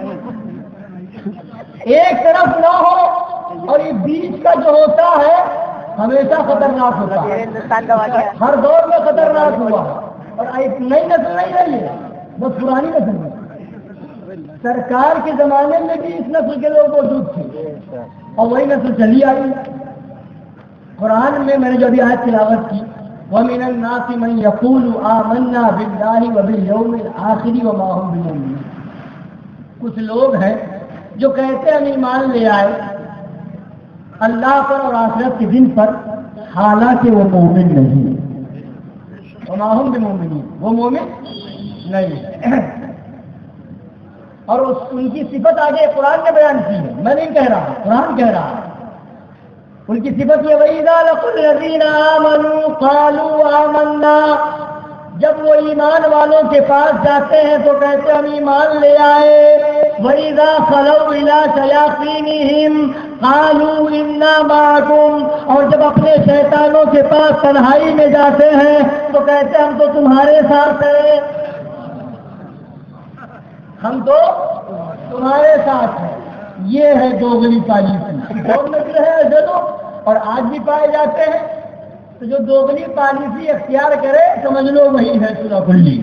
S2: ایک طرف نہ ہو، اور یہ بیچ کا جو ہوتا ہے ہمیشہ خطرناک ہوتا ہے. ہر دور میں خطرناک ہوا، اور ایک نئی نسل نہیں رہی ہے، بس پرانی نسل ہے. سرکار کے زمانے میں بھی اس نسل کے لوگ موجود تھے اور وہی نسل چلی آئی. قرآن میں میں نے جو ابھی آیت تلاوت کی وَمِنَ النَّاسِ مَن يَقُولُ آمَنَّا بِاللَّهِ وَبِالْيَوْمِ الْآخِرِ وَمَا هُم بِمُؤْمِنِينَ. کچھ لوگ ہیں جو کہتے ہیں ہم ایمان لے آئے اللہ پر اور آخرت کے دن پر، حالانکہ وہ مومن نہیں. وَمَا هُم بِمُؤْمِنِينَ، وہ مومن نہیں. اور اس ان کی صفت آگے قرآن نے بیان کی ہے، میں نہیں کہہ رہا، قرآن کہہ رہا ہے. ان کی صفت یہ وَإِذَا لَقُوا الَّذِينَ آمَنُوا قَالُوا آمَنَّا، جب وہ ایمان والوں کے پاس جاتے ہیں تو کہتے ہم ایمان لے آئے. وَإِذَا خَلَوْا إِلَىٰ شَيَاطِينِهِمْ قَالُوا إِنَّا مَعَكُمْ، اور جب اپنے شیطانوں کے پاس تنہائی میں جاتے ہیں تو کہتے ہم تو تمہارے ساتھ ہیں، ہم تو تمہارے ساتھ ہیں. یہ ہے دوغلی پالیسی. اور نسل ہے ایسے تو، اور آج بھی پائے جاتے ہیں. تو جو دوگنی پالیسی اختیار کرے سمجھ لو وہی ہے صلح کلی.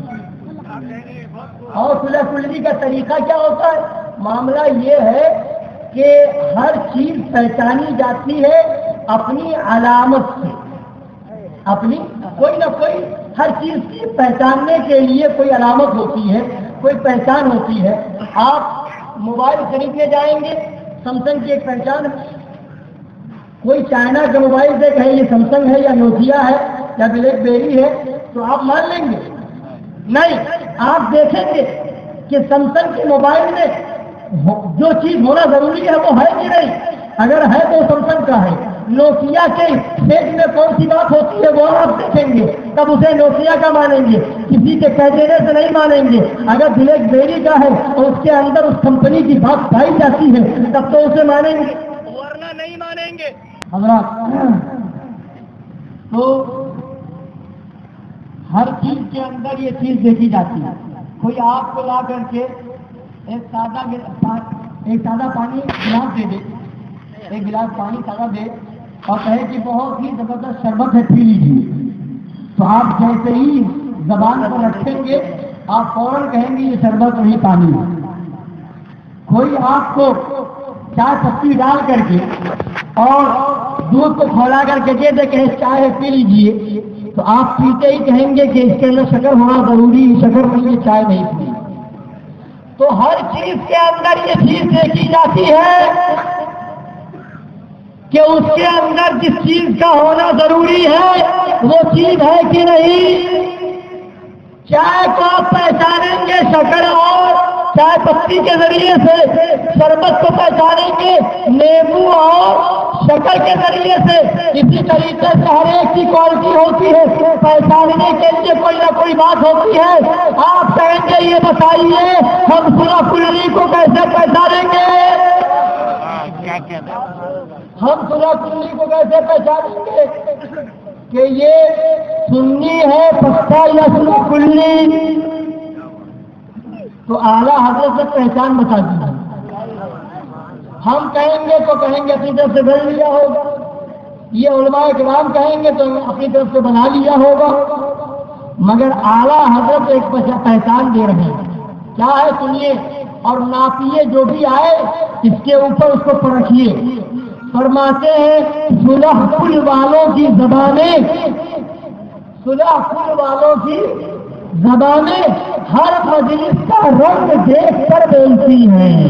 S2: اور صلح کلی کا طریقہ کیا ہوتا ہے؟ معاملہ یہ ہے کہ ہر چیز پہچانی جاتی ہے اپنی علامت سے. اپنی کوئی نہ کوئی ہر چیز کی پہچاننے کے لیے کوئی علامت ہوتی ہے، کوئی پہچان ہوتی ہے. آپ موبائل خریدنے جائیں گے، سمسنگ کی ایک پہچان ہے. کوئی چائنا کے موبائل سے کہیں یہ سمسنگ ہے یا نوکیا ہے یا بلیک بیری ہے تو آپ مان لیں گے؟ نہیں. آپ دیکھیں گے کہ سمسنگ کے موبائل میں جو چیز ہونا ضروری ہے وہ ہے کہ نہیں. اگر ہے تو سمسنگ کا ہے. نوکیا کے پیج میں کون سی بات ہوتی ہے وہ آپ دیکھیں گے، تب اسے نوکیا کا مانیں گے. کسی کے کہہ دینے سے نہیں مانیں گے. اگر بلیک بیری کا ہے اور اس کے اندر اس کمپنی کی بات پائی جاتی ہے تب تو اسے مانیں گے، ورنہ نہیں مانیں گے. حضرات، تو ہر چیز کے اندر یہ چیز دیکھی جاتی ہے. کوئی آپ کو لا کر کے ایک سادہ ایک سادہ پانی گلاس دے دے، ایک گلاس پانی سادہ دے اور کہے کہ بہت ہی زبردست شربت ہے، پی لیجیے، تو آپ جیسے ہی زبان پر رکھیں گے آپ فوراً کہیں گے یہ شربت نہیں پانی ہے. کوئی آپ کو چائے پتی ڈال کر کے اور دودھ کو کھولا کر کے دے دے کہ چائے پی لیجیے تو آپ پیتے ہی کہیں گے کہ اس کے اندر شکر ہونا ضروری، شکر نہیں ہے چائے نہیں پی. تو ہر چیز کے اندر یہ چیز دیکھی جاتی ہے کہ اس کے اندر جس چیز کا ہونا ضروری ہے وہ چیز ہے کہ نہیں. چائے کو آپ پہچانیں گے شکر اور چائے پتی کے ذریعے سے، شربت کو پہچانیں گے نیبو اور شکر کے ذریعے سے. اسی طریقے سے ہر ایک کی کوالٹی ہوتی ہے، پہچاننے کے لیے کوئی نہ کوئی بات ہوتی ہے. آپ کہیں گے یہ بتائیے ہم صلح کلی کو کیسے پہچانیں گے؟ ہم صلح کلی کو کیسے پہچانیں گے کہ یہ سنی ہے پختہ یا صلح کلی؟ تو اعلیٰ حضرت سے پہچان بتا دی. ہم کہیں گے تو کہیں گے اپنی طرف سے بن لیا ہوگا، یہ علماء کرام کہیں گے تو اپنی طرف سے بنا لیا ہوگا. مگر اعلیٰ حضرت ایک پہچان دے رہے ہیں. کیا ہے سنیے اور ناپیے، جو بھی آئے اس کے اوپر اس کو پرکھیے. فرماتے ہیں صلح کل والوں کی زبانیں، صلح کل والوں کی زبانیں ہر مجلس کا رنگ دیکھ کر بولتی ہیں.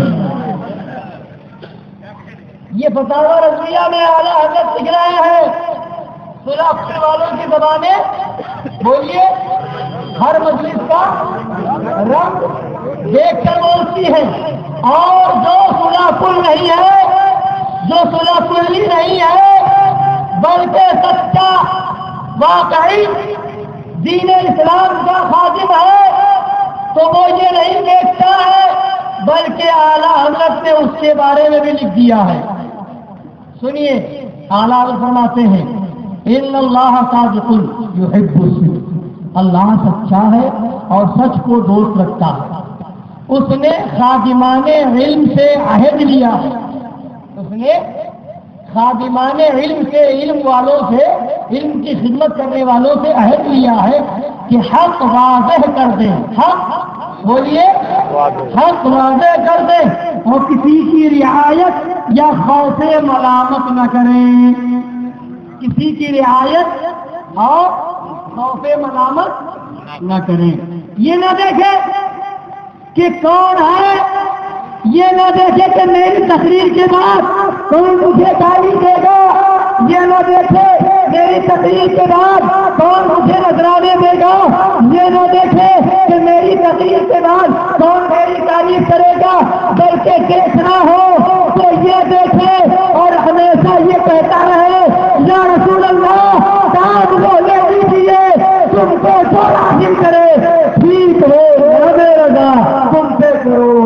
S2: یہ فتاوی رضویہ میں اعلیٰ حضرت لکھ رہے ہیں صلح کل والوں کی زبانیں بولیے ہر مجلس کا رنگ دیکھ کر بولتی ہے. اور جو صلح کل نہیں ہے، جو صلح کلی نہیں ہے بلکہ سچا واقعی دین اسلام کا خادم ہے تو وہ یہ نہیں دیکھتا ہے بلکہ اعلیٰ حضرت نے اس کے بارے میں بھی لکھ دیا ہے. سنیے اعلیٰ حضرت فرماتے ہیں ان اللہ صادق یحب الصدق، اللہ سچا ہے اور سچ کو دوست رکھتا ہے. اس نے خادمان علم سے عہد لیا ہے، اس نے خادمان علم سے، علم والوں سے، علم کی خدمت کرنے والوں سے عہد لیا ہے کہ حق واضح کر دیں. حق بولیے حق واضح کر دیں اور کسی کی رعایت یا خوف ملامت نہ کریں. کسی کی رعایت اور خوف ملامت نہ کریں. یہ نہ دیکھیں کہ کون ہے، یہ نہ دیکھے کہ میری تقریر کے بعد کون مجھے گالی دے گا، یہ نہ دیکھے میری تقریر کے بعد کون مجھے نذرانے دے گا، یہ نہ دیکھے کہ میری تقریر کے بعد کون میری تعریف کرے گا. بلکہ دیکھنا ہو تو یہ دیکھے اور ہمیشہ یہ کہتا رہے یا رسول اللہ کام کو لے لیجیے، تم کو جو حاصل کرے ٹھیک ہو نہ رضا تم سے کرو.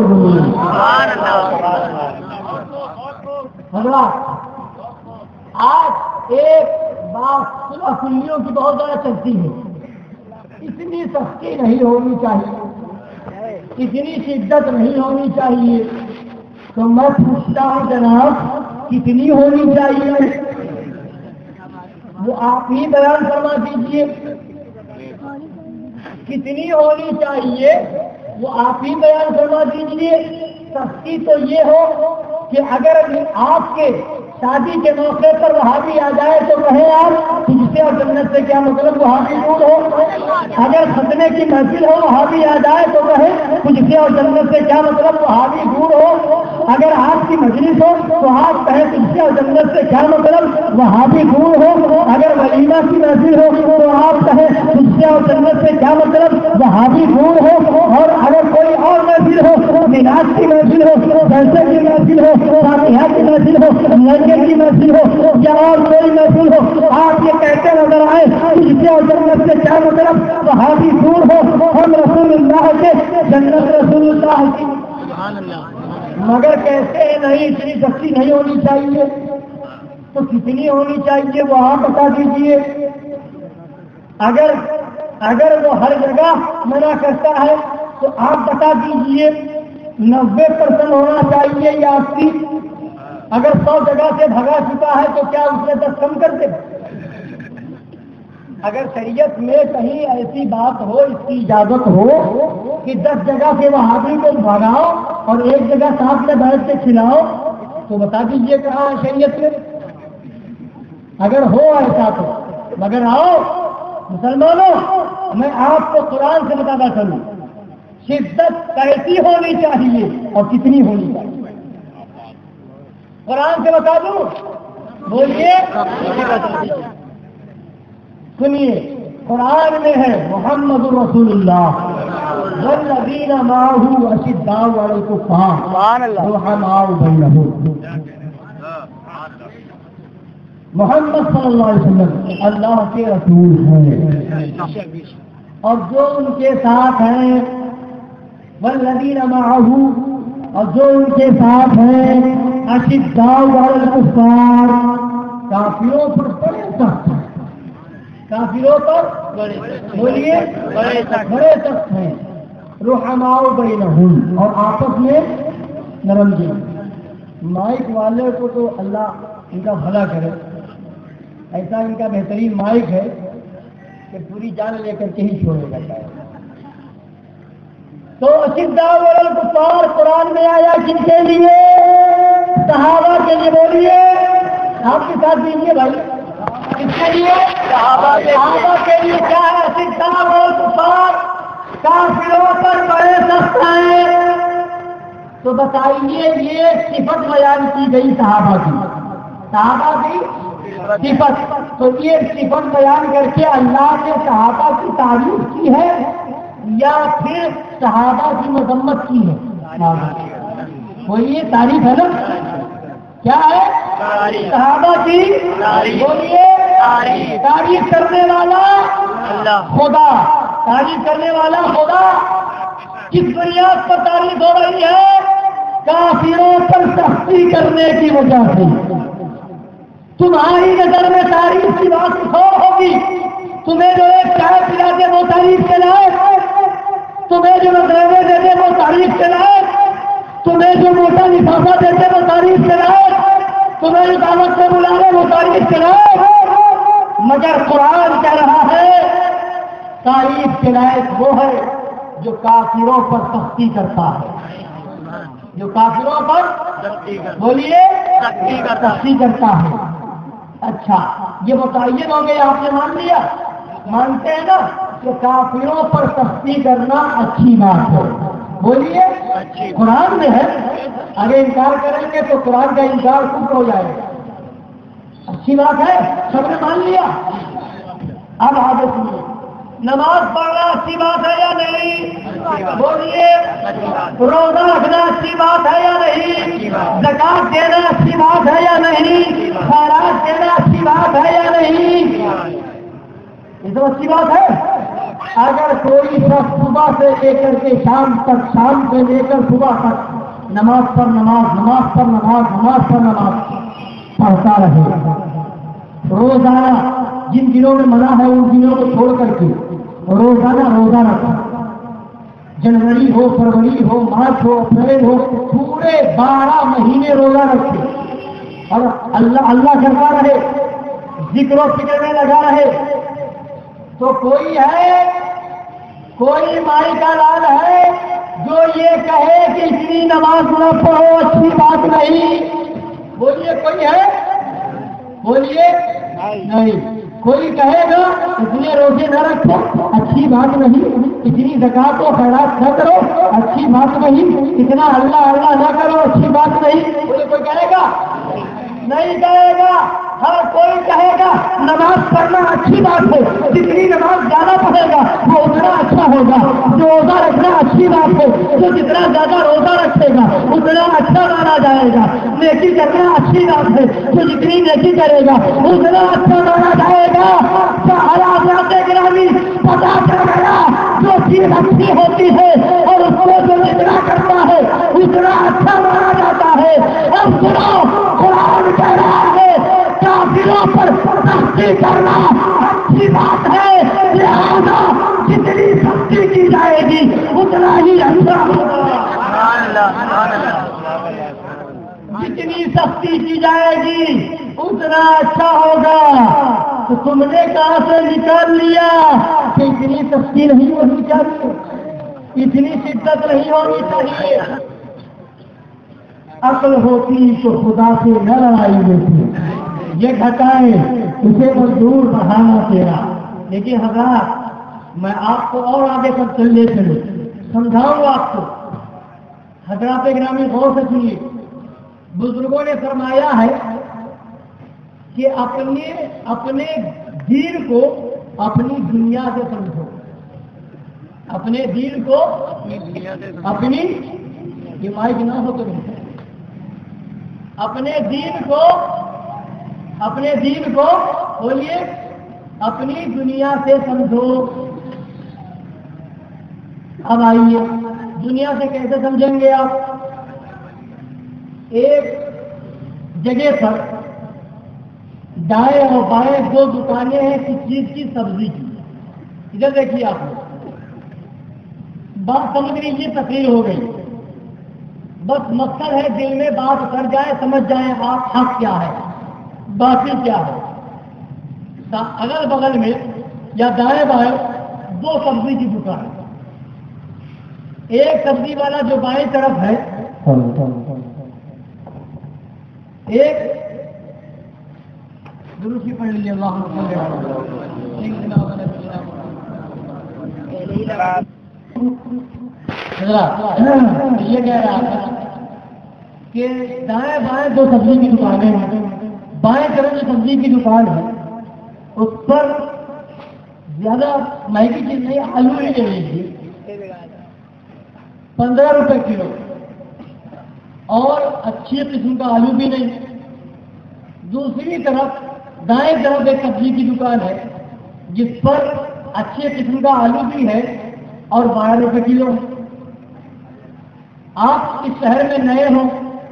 S2: آج ایک بات صلح کلیوں کی بہت زیادہ چلتی ہے. اتنی سختی نہیں ہونی چاہیے، اتنی شدت نہیں ہونی چاہیے. تو میں پوچھتا ہوں جناب کتنی ہونی چاہیے؟ وہ آپ ہی بیان فرما دیجئے. کتنی ہونی چاہیے وہ آپ ہی بیان فرما دیجیے. سختی تو یہ ہو کہ اگر آپ کے شادی کے موقع پر وہابی آ جائے تو کہیں آپ تجھ سے اور جنت سے کیا مطلب وہابی دور ہو. اگر ختنے کی محفل ہو وہابی آ جائے تو کہیں تجھ سے اور جنت سے کیا مطلب وہابی دور ہو. اگر آپ کی مجلس ہو تو آپ کہیں تجھ سے اور جنت سے کیا مطلب وہابی دور ہو. اگر ولیمہ کی محفل ہو تو آپ کہیں تجھ سے اور جنت سے کیا مطلب وہابی دور ہو. اور اگر کوئی اور محفل ہو میلاد کی محفل ہو جلسے کی محفل ہو فاتحہ کی محفل ہو لنگر کی محفل ہو یا اور کوئی محفل ہو آپ یہ کہتے نظر آئے تجھ سے اور جنت سے کیا مطلب وہابی دور ہو. ہم رسول اللہ کے جنت رسول اللہ کی مگر کہتے ہیں نہیں اتنی سختی نہیں ہونی چاہیے. تو کتنی ہونی چاہیے وہ آپ بتا دیجیے. اگر اگر وہ ہر جگہ منع کرتا ہے تو آپ بتا دیجیے نبے پرسنٹ ہونا چاہیے یا اسی. اگر سو جگہ سے بھگا چکا ہے تو کیا اس نے دس کم کر دے. اگر شریعت میں کہیں ایسی بات ہو اس کی اجازت ہو کہ دس جگہ سے وہابی کو بھگاؤ اور ایک جگہ ساتھ میں بیٹھ کے کھلاؤ تو بتا دیجیے کہاں ہے شریعت میں. اگر ہو ایسا تو مگر آؤ مسلمانوں میں آپ کو قرآن سے بتاتا چلوں شدت کیسی ہونی چاہیے اور کتنی ہونی چاہیے. قرآن سے بتا دوں بولیے سنیے. قرآن میں ہے محمد رسول اللہ والذین معه اشداء علی الکفار رحماء بینہم. محمد صلی اللہ علیہ وسلم اللہ کے رسول ہیں اور جو ان کے ساتھ ہیں والذین معه اور جو ان کے ساتھ ہیں اشداء علی الکفار کافروں پر بڑے سخت ہیں. کافروں پر بولیے بڑے سخت ہیں. رحماء بینہم اور آپس میں نرم دل. مائک والے کو تو اللہ ان کا بھلا کرے. ایسا ان کا بہترین مائک ہے کہ پوری جان لے کر کے ہی چھوڑے جاتا ہے. تو اشداء علی الکفار قرآن میں آیا کن کے لیے؟ صحابہ کے لیے. بولیے آپ کے ساتھ دیجیے بھائی کس کے لیے؟ صحابہ کے لیے. کیا ہے اشداء علی الکفار کافروں پر بڑے سخت ہیں. تو بتائیے یہ صفت بیان کی گئی صحابہ کی. صحابہ کی صفت تو یہ صفت بیان کر کے اللہ نے صحابہ کی تعریف کی ہے یا پھر صحابہ کی مذمت کی ہے؟ بولیے تعریف ہے نا. کیا ہے صحابہ کی بولیے تعریف کرنے والا خدا. تعریف کرنے والا خدا. کس بنیاد پر تعریف ہو رہی ہے؟ کافروں پر سختی کرنے کی وجہ سے. تمہاری نظر میں تعریف کی بات کھو ہوگی. تمہیں جو ایک چائے پلا دے وہ تعریف کے لائق. تمہیں جو نظرے دے دے وہ تعریف کے لائق. تمہیں جو موٹا لفافہ دے دے وہ تعریف کے لائق. تمہیں جو دعوت سے بلا لے وہ تعریف کے لائق. مگر قرآن کہہ رہا ہے تعریف کے لائق وہ ہے جو کافروں پر سختی کرتا ہے. جو کافروں پر بولیے سختی کرتا ہے. اچھا یہ متعین ہو گئے. آپ نے مان لیا. مانتے ہیں نا کہ کافروں پر سختی کرنا اچھی بات ہے. بولیے قرآن میں ہے. اگر انکار کریں گے تو قرآن کا انکار کفر ہو جائے گا. اچھی بات ہے. سب نے مان لیا. اب آگے سنیے. نماز پڑھنا اچھی بات ہے یا نہیں؟ بولیے روزہ رکھنا اچھی بات ہے یا نہیں؟ زکات دینا اچھی بات ہے یا نہیں؟ خیرات دینا اچھی بات ہے یا نہیں؟ یہ تو اچھی بات ہے. اگر کوئی شخص صبح سے لے کر کے شام تک شام سے لے کر صبح تک نماز پر نماز نماز پر نماز نماز پر نماز پڑھتا رہے روزانہ جن دنوں میں منع ہے ان دنوں کو چھوڑ کر کے روزانہ روزہ رکھا. جنوری ہو فروری ہو مارچ ہو اپریل ہو پورے بارہ مہینے روزہ رکھے اور اللہ اللہ کرتا رہے ذکر و فکر میں لگا رہے. تو کوئی ہے، کوئی مائی کا لال ہے جو یہ کہے کہ اتنی نماز نہ پڑھو اچھی بات نہیں؟ بولیے کوئی ہے؟ بولیے نہیں. کوئی کہے گا اتنے روزے نہ رکھو اچھی بات نہیں، اتنی زکات و خیرات نہ کرو اچھی بات نہیں، اتنا اللہ اللہ نہ کرو اچھی بات نہیں. بولے کوئی کہے گا؟ نہیں کہے گا. ہر کوئی کہے گا نماز پڑھنا اچھی بات ہے، جتنی نماز زیادہ پڑھے گا وہ اتنا اچھا ہوگا. روزہ رکھنا اچھی بات ہے، جو جتنا زیادہ روزہ رکھے گا اتنا اچھا مانا جائے گا. نیکی کرنا اچھی بات ہے، جو جتنی نیکی کرے گا اتنا اچھا مانا جائے گا. حضرات گرامی پتا چل گیا جو چیز اچھی ہوتی ہے اور اس کو جو اتنا کرتا ہے اتنا اچھا مانا جاتا ہے. اب سنو، قرآن کہہ رہا ہے کافروں پر سختی کرنا اچھی بات ہے، لہذا جتنی سختی کی جائے گی اتنا ہی اچھا ہوگا. جتنی سختی کی جائے گی اتنا اچھا ہوگا. تو تم نے کہاں سے نکال لیا کہ اتنی سختی نہیں ہونی چاہیے، اتنی شدت نہیں ہونی چاہیے؟ عقل ہوتی تو خدا سے نہ لڑائی دیتی. یہ گھٹائے اسے مزدور بڑھانا تیرا. لیکن حضرات میں آپ کو اور آگے تک چلے چلے سمجھاؤں گا آپ کو. حضرات گرامی غور سے سنیے. بزرگوں نے فرمایا ہے کہ اپنے اپنے دین کو اپنی دنیا سے سمجھو. اپنے دین کو اپنی حمایت نہ ہو تو اپنے دین کو اپنے دین کو بولیے اپنی دنیا سے سمجھو. اب آئیے دنیا سے کیسے سمجھیں گے آپ؟ ایک جگہ پر دائیں اور بائیں دو دکانیں ہیں کس چیز کی؟ سبزی کی. ادھر دیکھیے آپ بات سمجھ لیجیے، تقریر ہو گئی. بس مقصد ہے دل میں بات کر جائے، سمجھ جائیں آپ حق کیا ہے باطل کیا ہے. اگل بغل میں یا دائیں بائیں دو سبزی کی دکان. ایک سبزی والا جو بائیں طرف ہے ایک درستی پڑھ لیجیے. اللہ یہ کہہ رہا تھا کہ دائیں بائیں دو سبزی کی دکانیں ہیں. بائیں طرف جو سبزی کی دکان ہے اس پر زیادہ مہنگی چیز نہیں، آلو ہی لے لیجیے پندرہ روپے کلو، اور اچھی قسم کا آلو بھی نہیں. دوسری طرف دائیں طرف ایک سبزی کی دکان ہے جس پر اچھے قسم کا آلو بھی ہے اور بارہ روپے کلو. آپ اس شہر میں نئے ہوں،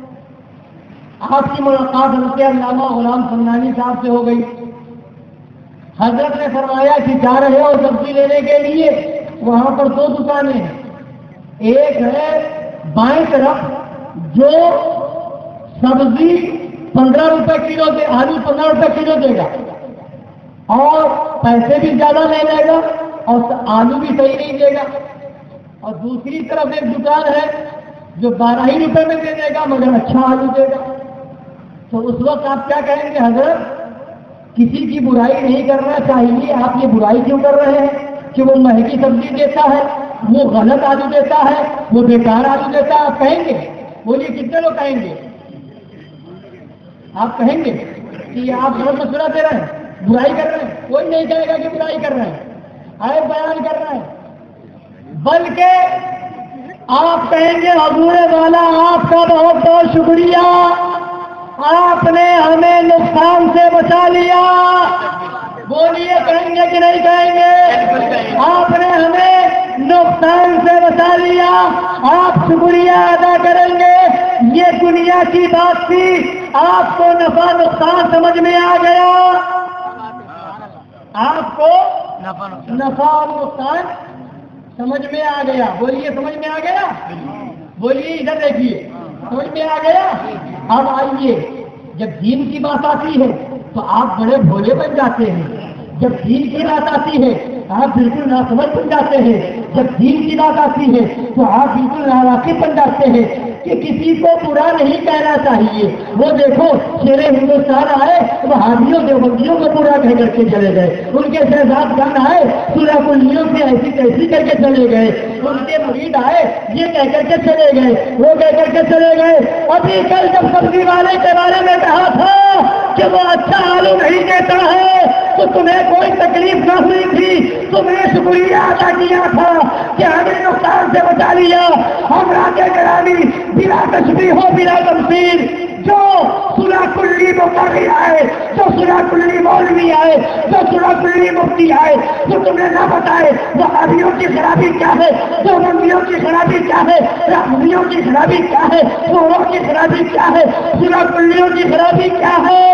S2: آپ کی ملاقات حضرت علامہ غلام سمنانی صاحب سے ہو گئی. حضرت نے فرمایا کہ جا رہے ہو سبزی لینے کے لیے، وہاں پر دو دکانیں ہیں. ایک ہے بائیں طرف جو سبزی پندرہ روپے کلو دے، آلو پندرہ روپے کلو دے گا اور پیسے بھی زیادہ لے لے گا اور آلو بھی صحیح نہیں دے گا. اور دوسری طرف ایک دکان ہے جو بارہ ہی روپے میں دے دے گا مگر اچھا آلو دے گا. تو اس وقت آپ کیا کہیں گے؟ حضرت کسی کی برائی نہیں کرنا چاہیے، آپ یہ برائی کیوں کر رہے ہیں کہ وہ مہنگی سبزی دیتا ہے، وہ غلط آلو دیتا ہے، وہ بیکار آلو دیتا ہے؟ آپ کہیں گے؟ بولیے کتنے لوگ کہیں گے؟ آپ کہیں گے کہ آپ غلط مشورہ دے رہے ہیں، برائی کر رہے ہیں؟ کوئی نہیں کہے گا کہ برائی کر رہے ہیں، آئے بیان کر رہے ہیں. بلکہ آپ کہیں گے حضور والا آپ کا بہت بہت شکریہ، آپ نے ہمیں نقصان سے بچا لیا. بولیے کہیں گے کہ نہیں کہیں گے؟ آپ نے ہمیں نقصان سے بچا لیا، آپ شکریہ ادا کریں گے. یہ دنیا کی بات تھی، آپ کو نفع نقصان سمجھ میں آ گیا؟ آپ کو نفع اور نقصان سمجھ میں آ گیا؟ بولیے سمجھ میں آ گیا؟ بولیے ادھر دیکھیے، سمجھ میں آ گیا؟ اب آئیے جب دین کی بات آتی ہے تو آپ بڑے بھولے بن جاتے ہیں، جب دین کی بات آتی ہے آپ بالکل ناسمجھ بن جاتے ہیں، جب دین کی بات آتی ہے تو آپ بالکل ناواقف بن جاتے ہیں کہ کسی کو برا نہیں کہنا چاہیے۔ وہ دیکھو شیر ہندوستان آئے وہابیوں دیوبندیوں کو برا کہہ کر کے چلے گئے، ان کے شہزاد خان آئے سورہ کلیوں سے ایسی تیسی کر کے چلے گئے، ان کے مرید آئے یہ کہہ کر کے چلے گئے، وہ کہہ کر کے چلے گئے۔ ابھی کل جب سبزی والے کے بارے میں کہا تھا کہ وہ اچھا آلو نہیں دیتا ہے تو تمہیں کوئی تکلیف نہ ہوئی تھی، تمہیں شکریہ ادا کیا تھا کہ ہمیں نقصان سے بچا لیا۔ ہم راجے گرامی بلا تشبیہ ہو بلا تمثیل جو سورہ کلی مقرری آئے، جو سورہ کلی مولوی آئے، جو سورہ کلی مفتی آئے، جو تمہیں نہ بتائے وہابیوں کی خرابی کیا ہے، دیوبندیوں کی خرابی کیا ہے، رافضیوں کی خرابی کیا ہے، سوروں کی خرابی کیا ہے، سورہ کلیوں کی خرابی کیا ہے،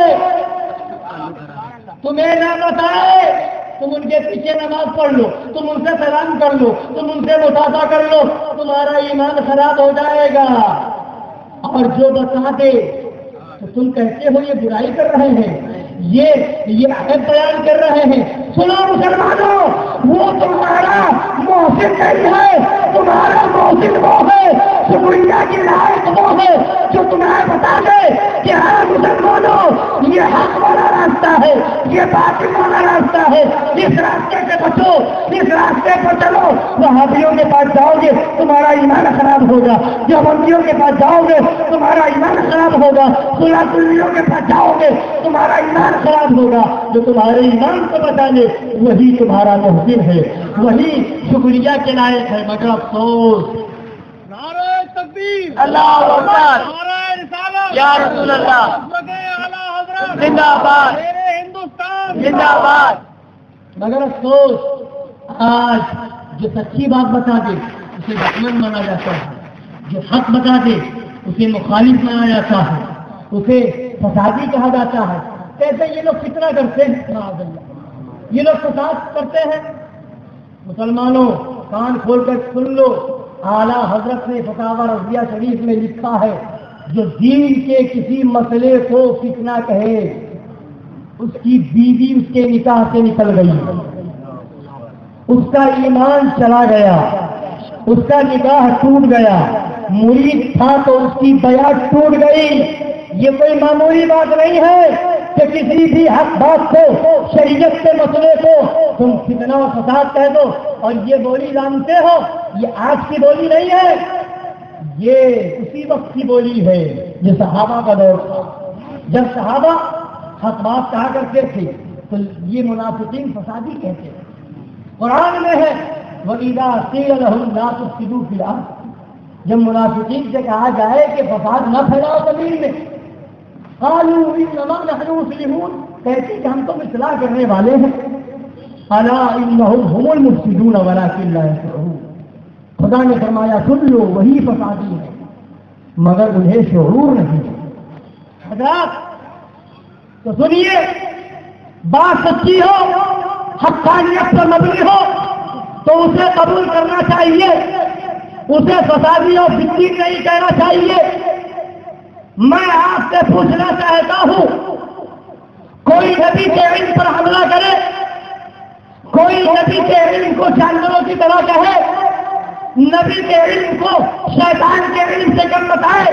S2: تمہیں نہ بتائے، تم ان کے پیچھے نماز پڑھ لو، تم ان سے سلام کر لو، تم ان سے مصافحہ کر لو، تمہارا ایمان خراب ہو جائے گا۔ اور جو بتا دے تو تم کہتے ہو یہ برائی کر رہے ہیں، یہ یہ عیب بیان کر رہے ہیں۔ سنو مسلمانوں، وہ تمہارا محسن نہیں ہے، تمہارا محسن وہ ہے، شکریہ کی لائق وہ ہے جو تمہیں بتا دے کہ ہاں مسلمانوں یہ حق والا راستہ ہے، یہ باطل والا راستہ ہے، اس راستے سے بچو، اس راستے پر چلو۔ وہابیوں کے پاس جاؤ گے تمہارا ایمان خراب ہوگا، دیوبندیوں کے پاس جاؤ گے تمہارا ایمان خراب ہوگا، سورہ کلیوں کے پاس جاؤ گے تمہارا ایمان خراب ہوگا۔ جو تمہارے ایمان کو بتا لے وہی تمہارا محسن ہے، وہی شکریہ کے لائق ہے۔ مگر افسوس،
S3: نعرہ تکبیر،
S2: اللہ اکبر،
S3: نعرہ رسالت،
S2: یا رسول اللہ،
S3: عظمت اعلیٰ حضرت،
S2: زندہ باد،
S3: شیر ہندوستان،
S2: زندہ باد۔ مگر افسوس آج جو سچی بات بتا دے اسے دشمن مانا جاتا ہے، جو حق بتا دے اسے مخالف مانا جاتا ہے، اسے فسادی کہا جاتا ہے۔ کیسے یہ لوگ فتنہ کرتے ہیں، معاذ اللہ، یہ لوگ فساد کرتے ہیں۔ مسلمانوں کان کھول کر سن لو، اعلیٰ حضرت نے فتاوی رضویہ شریف میں لکھا ہے جو دین کے کسی مسئلے کو فتنہ کہے اس کی بیوی اس کے نکاح سے نکل گئی، اس کا ایمان چلا گیا، اس کا نکاح ٹوٹ گیا، مرید تھا تو اس کی بیعت ٹوٹ گئی۔ یہ کوئی معمولی بات نہیں ہے کہ کسی بھی حق بات کو، شریعت کے مسئلے کو تم فتنہ و فساد کہہ دو۔ اور یہ بولی جانتے ہو یہ آج کی بولی نہیں ہے، یہ اسی وقت کی بولی ہے جو صحابہ کا دور تھا۔ جب صحابہ حق بات کہا کرتے تھے تو یہ منافقین فسادی کہتے تھے۔ قرآن میں ہے وَإِذَا قِيلَ لَهُمْ لَا تُفْسِدُوا فِي الْأَرْضِ، جب منافقین سے کہا جائے کہ فساد نہ پھیلاؤ زمین میں، قَالُوا إِنَّمَا نَحْنُ مُصْلِحُونَ، کہتے کہ ہم تو اصلاح کرنے والے ہیں۔ أَلَا إِنَّهُمْ هُمُ الْمُفْسِدُونَ وَلَٰكِن لَّا يَشْعُرُونَ، خدا نے فرمایا سن لو وہی فسادی ہے مگر انہیں شعور نہیں ہے۔ حضرات تو سنیے، بات سچی ہو، حقانیت پر مبنی ہو تو اسے قبول کرنا چاہیے، اسے فسادی اور فتنی نہیں کہنا چاہیے۔ میں آپ سے پوچھنا چاہتا ہوں، کوئی نبی کے علم پر حملہ کرے، کوئی نبی کے علم کو جانوروں کی طرح کہے، نبی کے علم کو شیطان کے علم سے کم بتائے،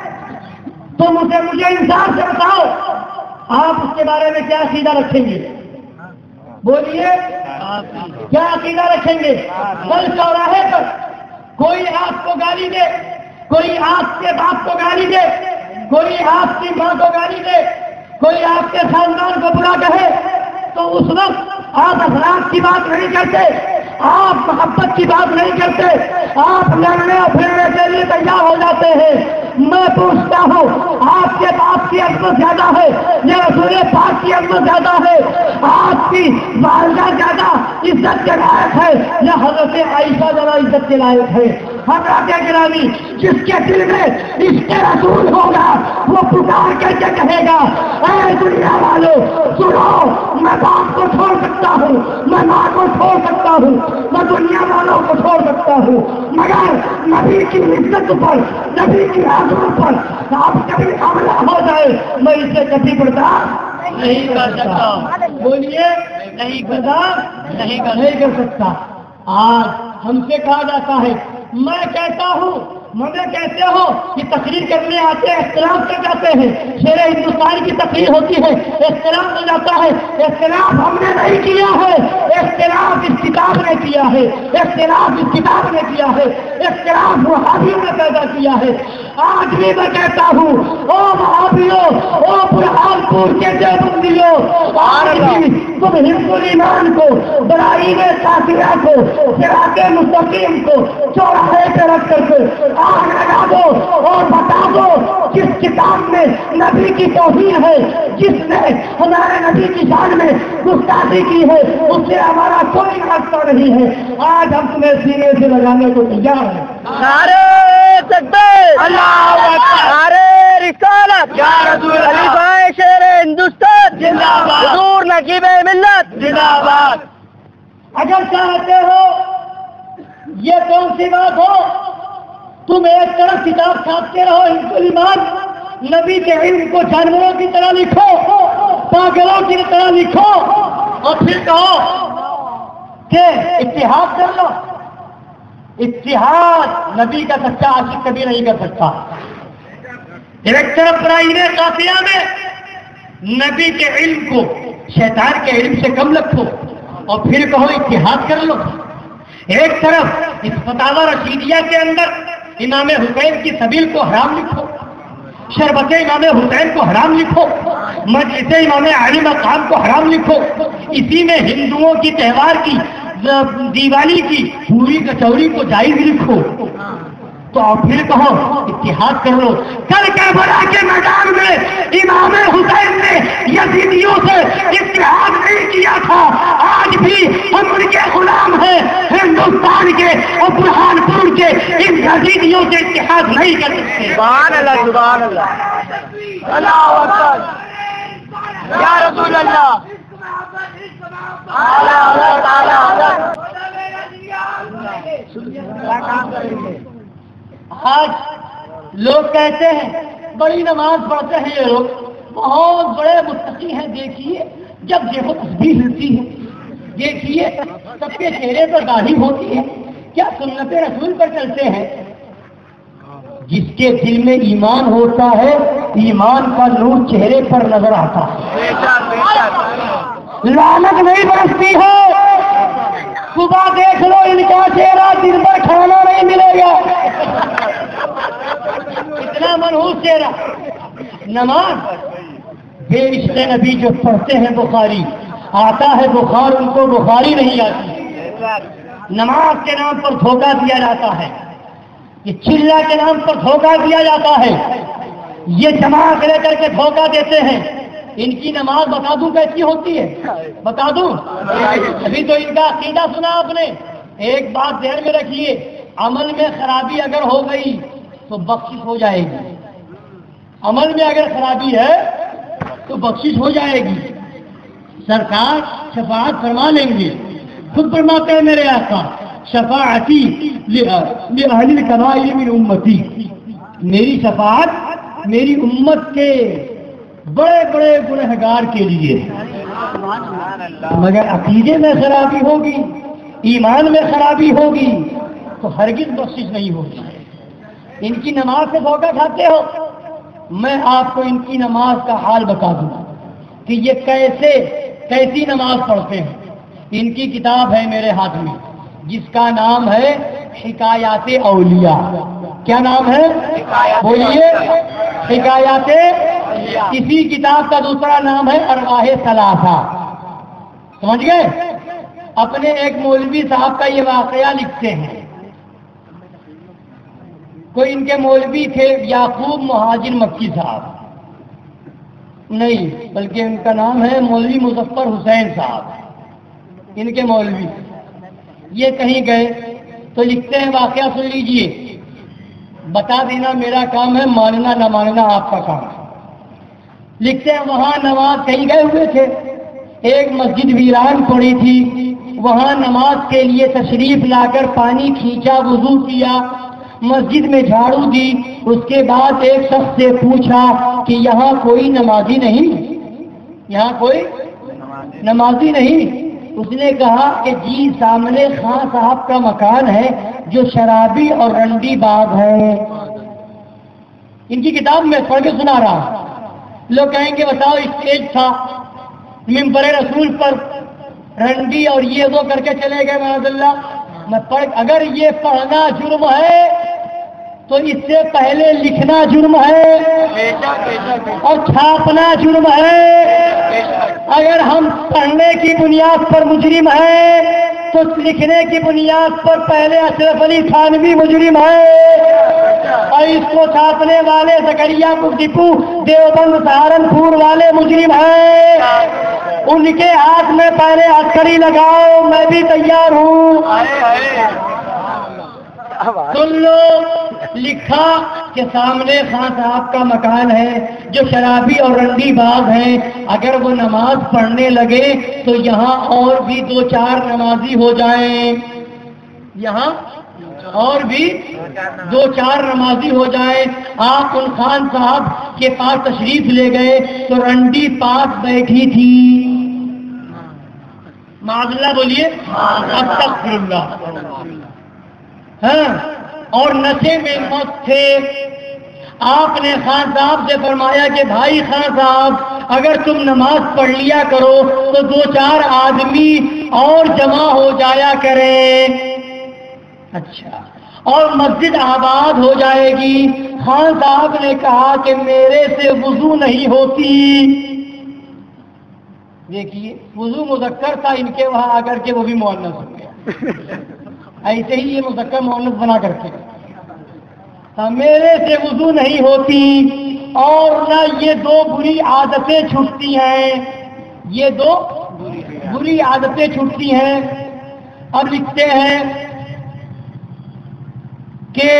S2: تو مجھے مجھے انصاف سے بتاؤ آپ اس کے بارے میں کیا عقیدہ رکھیں گے؟ بولیے کیا عقیدہ رکھیں گے؟ کل چوراہے پر کوئی آپ کو گالی دے، کوئی آپ کے باپ کو گالی دے، کوئی آپ کی ماں کو گالی دے، کوئی آپ کے خاندان کو برا کہے تو اس وقت آپ اخلاق کی بات نہیں کرتے، آپ محبت کی بات نہیں کرتے، آپ لڑنے اور پھرنے کے لیے تیار ہو جاتے ہیں۔ میں پوچھتا ہوں آپ کے باپ کی عزت زیادہ ہے یا رسول پاک کی عزت زیادہ ہے؟ آپ کی والدہ زیادہ عزت کے لائق ہے یا حضرت عائشہ زیادہ عزت کے لائق ہے؟ حضرت گرامی، جس کے دل میں اس کے رسول ہوگا وہ پکار کر کے کہے گا اے دنیا والوں سنو، میں باپ کو چھوڑ سکتا ہوں، میں ماں کو چھوڑ سکتا ہوں، میں دنیا والوں کو چھوڑ سکتا ہوں، مگر نبی کی عزت پر، نبی کی آزموں پر آپ کبھی حملہ ہو جائے میں اسے کبھی برداشت نہیں کر سکتا. بولیے نہیں کرتا نہیں کر نہیں کر سکتا. آج ہم سے کہا جاتا ہے میں کہتا ہوں مگر کہتے ہو کہ تقریر کرنے آتے ہیں اختلاف کر جاتے ہیں. شیر ہندوستان کی تقریر ہوتی ہے اختلاف ہو جاتا ہے. اختلاف ہم نے نہیں کیا ہے, اختلاف اس کتاب نے کیا ہے, اختلاف اس کتاب نے کیا ہے, اختلاف وہابیوں نے پیدا کیا ہے. آج بھی میں کہتا ہوں او وہابیوں, او برہان پور کے دیوبندیوں, آج بھی تم ہندو ایمان کو, براہیم کافرہ کو, صراط مستقیم کو چوراہے پہ رکھ کر کے آگ لگا دو اور بتا دو جس کتاب میں نبی کی توہین ہے, جس نے ہمارے نبی کی شان میں گستاخی کی ہے, اس سے ہمارا کوئی راستہ نہیں ہے. آج ہم تمہیں سینے سے لگانے کو تیار ہیں.
S4: نعرے تکبیر, اللہ اکبر, نعرے رسالت, یا رسول اللہ, خلیفہ شیر ہندوستان زندہ باد, حضور نقیب ملت زندہ باد.
S2: اگر چاہتے ہو یہ کون سی بات ہو, تم ایک طرف کتاب چھاپتے رہو ہندو ایمان, نبی کے علم کو جانوروں کی طرح لکھو, پاگلوں کی طرح لکھو, اور پھر کہو کہ اتحاد کر لو. اتحاد نبی کا سچا عاشق کبھی نہیں کر سکتا. ایک طرف براہیم قافیہ میں نبی کے علم کو شیطان کے علم سے کم رکھو اور پھر کہو اتحاد کر لو. ایک طرف اس فتاوی رشیدیہ کے اندر امام حسین کی سبیل کو حرام لکھو, شربت امام حسین کو حرام لکھو, مجلس امام علی مقام کو حرام لکھو, اسی میں ہندوؤں کی تہوار کی دیوالی کی پوری کچوری کو جائز لکھو, تو آپ پھر کہو اتحاد کر لو. کل کربلا کے میدان میں امام حسین نے یزیدیوں سے اتحاد نہیں کیا تھا, آج بھی ہم ان کے غلام ہیں ہندوستان کے اور برہان پور کے, ان یزیدیوں سے اتحاد نہیں کر سکتے.
S4: سبحان اللہ, سبحان اللہ, اللہ اکبر, یا رسول اللہ,
S2: آج لوگ کہتے ہیں بڑی نماز پڑھتے ہیں یہ لوگ, بہت بڑے متقی ہیں, دیکھیے جب دیکھو تسبیح ہلتی ہے, دیکھیے سب کے چہرے پر داڑھی ہوتی ہے, کیا سنت رسول پر چلتے ہیں. جس کے دل میں ایمان ہوتا ہے ایمان کا نور چہرے پر نظر آتا ہے, لعنت نہیں برستی ہے. صبح دیکھ لو ان کا چہرہ, دن بھر کھانا نہیں ملے گا, اتنا منحوس چہرہ. نماز بے عشق نبی جو پڑھتے ہیں بخاری, آتا ہے بخار, ان کو بخاری نہیں آتی. نماز کے نام پر دھوکہ دیا جاتا ہے, یہ چلہ کے نام پر دھوکہ دیا جاتا ہے, یہ جماعت لے کر کے دھوکہ دیتے ہیں. ان کی نماز بتا دوں کیسی ہوتی ہے, بتا دوں, ابھی تو ان کا عقیدہ سنا آپ نے. ایک بات ذہن میں رکھیے, عمل میں خرابی اگر ہو گئی تو بخشش ہو جائے گی. عمل میں اگر خرابی ہے تو بخشش ہو جائے گی. سرکار شفاعت فرما لیں گے, خود فرماتے ہیں میرے آقا, شفاعتی لأہل الکبائر من امتی, میری شفاعت میری امت کے بڑے بڑے گنہگار کے لیے. مگر عقیدے میں خرابی ہوگی, ایمان میں خرابی ہوگی تو ہرگز بخشش نہیں ہوگی. ان کی نماز سے دھوکہ کھاتے ہو, میں آپ کو ان کی نماز کا حال بتا دوں کہ یہ کیسے کیسی نماز پڑھتے ہیں. ان کی کتاب ہے میرے ہاتھ میں جس کا نام ہے حکایات اولیاء. کیا نام ہے؟ بولیے, حکایات. اسی کتاب کا دوسرا نام ہے ارواح ثلاثہ. سمجھ گئے؟ اپنے ایک مولوی صاحب کا یہ واقعہ لکھتے ہیں. کوئی ان کے مولوی تھے یعقوب مہاجر مکی صاحب, نہیں بلکہ ان کا نام ہے مولوی مظفر حسین صاحب, ان کے مولوی. یہ کہیں گئے تو لکھتے ہیں, واقعہ سن لیجئے, بتا دینا میرا کام ہے, ماننا نہ ماننا آپ کا کام ہے. لکھتے ہیں وہاں نماز کہیں گئے ہوئے تھے, ایک مسجد ویران پڑی تھی, وہاں نماز کے لیے تشریف لا کر پانی کھینچا, وضو کیا, مسجد میں جھاڑو دی, اس کے بعد ایک شخص سے پوچھا کہ یہاں کوئی نمازی نہیں. یہاں کوئی نمازی نہیں. اس نے کہا کہ جی سامنے خان صاحب کا مکان ہے جو شرابی اور رنڈی باغ ہے. ان کی کتاب میں پڑھ کے سنا رہا ہوں. لوگ کہیں گے بتاؤ اسٹیج تھا ممبر رسول پر رنڈی اور یہ وہ کر کے چلے گئے معاذ اللہ. میں پڑھ اگر یہ پڑھنا جرم ہے تو اس سے پہلے لکھنا جرم ہے اور چھاپنا جرم ہے. اگر ہم پڑھنے کی بنیاد پر مجرم ہیں تو لکھنے کی بنیاد پر پہلے اشرف علی تھانوی مجرم ہے اور اس کو چھاپنے والے زکریا ٹیپو دیوبند سہارنپور والے مجرم ہیں. ان کے ہاتھ میں پہلے ہتھکڑی لگاؤ, میں بھی تیار ہوں. سن لو, لکھا کہ سامنے خان صاحب کا مکان ہے جو شرابی اور رنڈی باغ ہیں. اگر وہ نماز پڑھنے لگے تو یہاں اور بھی دو چار نمازی ہو جائیں, یہاں اور بھی دو چار نمازی ہو جائیں. آپ ان خان صاحب کے پاس تشریف لے گئے تو رنڈی پاس بیٹھی تھی. معاذ اللہ بولیے, استغفر اللہ. ہاں, اور نشے میں مست تھے. آپ نے خان صاحب سے فرمایا کہ بھائی خان صاحب, اگر تم نماز پڑھ لیا کرو تو دو چار آدمی اور جمع ہو جایا کریں. اچھا, اور مسجد آباد ہو جائے گی. خان صاحب نے کہا کہ میرے سے وضو نہیں ہوتی. دیکھیے, وضو مذکر تھا ان کے وہاں آ کر کے وہ بھی مؤنث ہو گیا. ایسے ہی یہ مذکر مؤنث بنا کر کے, میرے سے وضو نہیں ہوتی اور نہ یہ دو بری عادتیں چھوٹتی ہیں. یہ دو بری عادتیں چھوٹتی ہیں. اب لکھتے ہیں کہ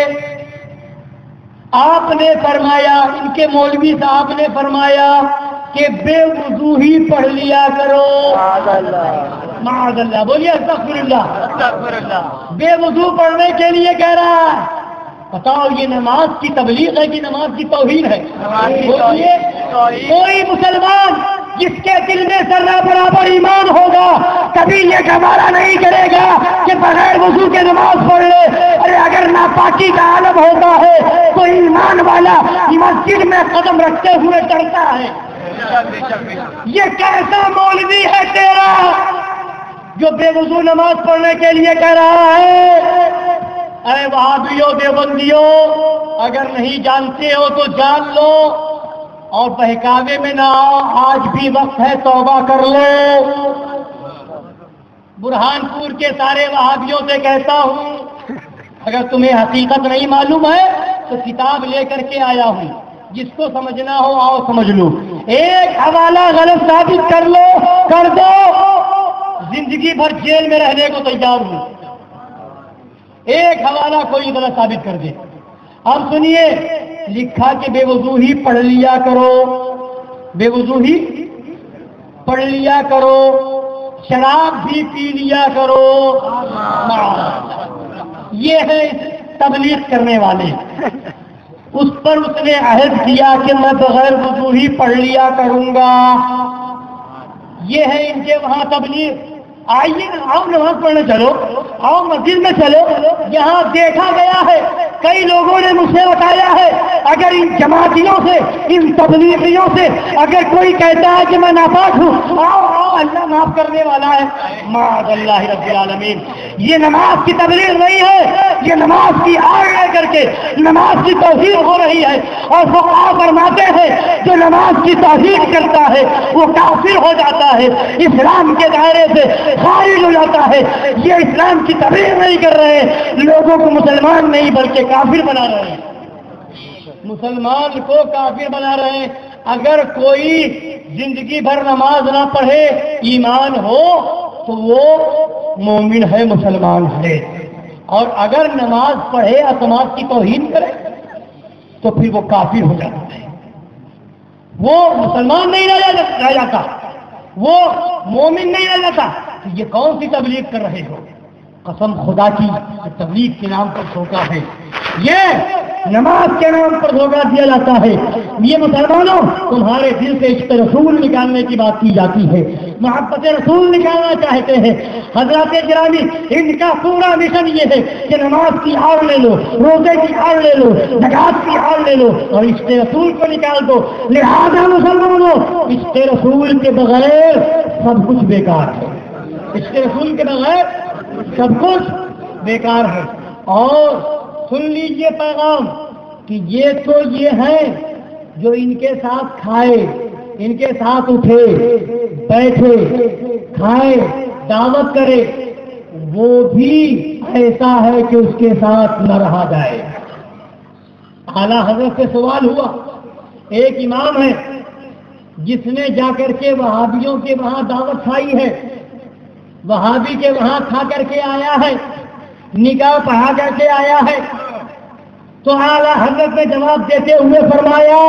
S2: آپ نے فرمایا, ان کے مولوی صاحب نے فرمایا کہ بے وضو ہی پڑھ لیا کرو. معاذ اللہ بولیے, استغفر اللہ. بے وضو پڑھنے کے لیے کہہ رہا ہے. بتاؤ یہ نماز کی تبلیغ ہے کہ نماز کی توہین ہے؟ بولیے, کوئی مسلمان جس کے دل میں ذرہ برابر ایمان ہوگا کبھی یہ گوارا نہیں کرے گا کہ بغیر وضو کے نماز پڑھ لے. ارے اگر ناپاکی کا عالم ہوتا ہے تو ایمان والا مسجد میں قدم رکھتے ہوئے ڈرتا ہے. یہ کیسا مولوی ہے تیرا جو بے وضو نماز پڑھنے کے لیے کہہ رہا ہے؟ اے وہابیوں دیوبندیوں, اگر نہیں جانتے ہو تو جان لو اور بہکاوے میں نہ آؤ. آج بھی وقت ہے, توبہ کر لو. برہان پور کے سارے وہابیوں سے کہتا ہوں, اگر تمہیں حقیقت نہیں معلوم ہے تو کتاب لے کر کے آیا ہوں, جس کو سمجھنا ہو آؤ سمجھ لو. ایک حوالہ غلط ثابت کر لو, کر دو, زندگی بھر جیل میں رہنے کو تیار ہوں. ایک حوالہ کوئی غلط ثابت کر دے. اب سنیے, لکھا کہ بے وضو ہی پڑھ لیا کرو, بے وضو ہی پڑھ لیا کرو, شراب بھی پی لیا کرو. یہ ہے تبلیغ کرنے والے. اس پر اس نے عہد کیا کہ میں بغیر وضو ہی پڑھ لیا کروں گا. یہ ہے ان کے وہاں تبلیغ. آئیے آؤ نماز پڑھنے چلو, آؤ مسجد میں چلو. یہاں دیکھا گیا ہے, کئی لوگوں نے مجھ سے بتایا ہے, اگر ان جماعتیوں سے, ان تبلیغیوں سے اگر کوئی کہتا ہے کہ میں ناپاک ہوں, آؤ آؤ اللہ معاف کرنے والا ہے. معاذ اللہ رب العالمین. یہ نماز کی تبلیغ نہیں ہے, یہ نماز کی آڑ لے کر کے نماز کی توہین ہو رہی ہے. اور فقہا فرماتے ہیں جو نماز کی توہین کرتا ہے وہ کافر ہو جاتا ہے, اسلام کے دائرے سے خارج ہو جاتا ہے. یہ اسلام کی تبلیغ نہیں کر رہے, لوگوں کو مسلمان نہیں بلکہ کافر بنا رہے ہیں. مسلمان کو کافر بنا رہے ہیں. اگر کوئی زندگی بھر نماز نہ پڑھے, ایمان ہو تو وہ مومن ہے, مسلمان ہے. اور اگر نماز پڑھے اعتماد کی توہین کرے تو پھر وہ کافر ہو جاتا ہے. وہ مسلمان نہیں رہ جاتا, وہ مومن نہیں رہ جاتا. یہ کون سی تبلیغ کر رہے ہو؟ قسم خدا کی تبلیغ کے نام پر دھوکا ہے. یہ نماز کے نام پر دھوکہ دیا جاتا ہے. یہ مسلمانوں تمہارے دل سے عشق رسول نکالنے کی بات کی جاتی ہے, محبت رسول نکالنا چاہتے ہیں. حضرات گرامی, ان کا پورا مشن یہ ہے کہ نماز کی آڑ لے لو, روزے کی آڑ لے لو, زکات کی آڑ لے لو اور عشق رسول کو نکال دو. لہذا مسلمانوں عشق رسول کے بغیر سب کچھ بیکار ہے. عشق رسول کے بغیر سب کچھ بیکار ہے. اور سن لیجئے پیغام کہ یہ تو یہ ہے جو ان کے ساتھ کھائے, ان کے ساتھ اٹھے بیٹھے کھائے دعوت کرے, وہ بھی ایسا ہے کہ اس کے ساتھ نہ رہا جائے. اعلیٰ حضرت سے سوال ہوا, ایک امام ہے جس نے جا کر کے وہابیوں کے وہاں دعوت کھائی ہے, وہابی کے وہاں کھا کر کے آیا ہے, نکاح پڑھا کر کے آیا ہے. تو اعلیٰ حضرت نے جواب دیتے ہوئے فرمایا,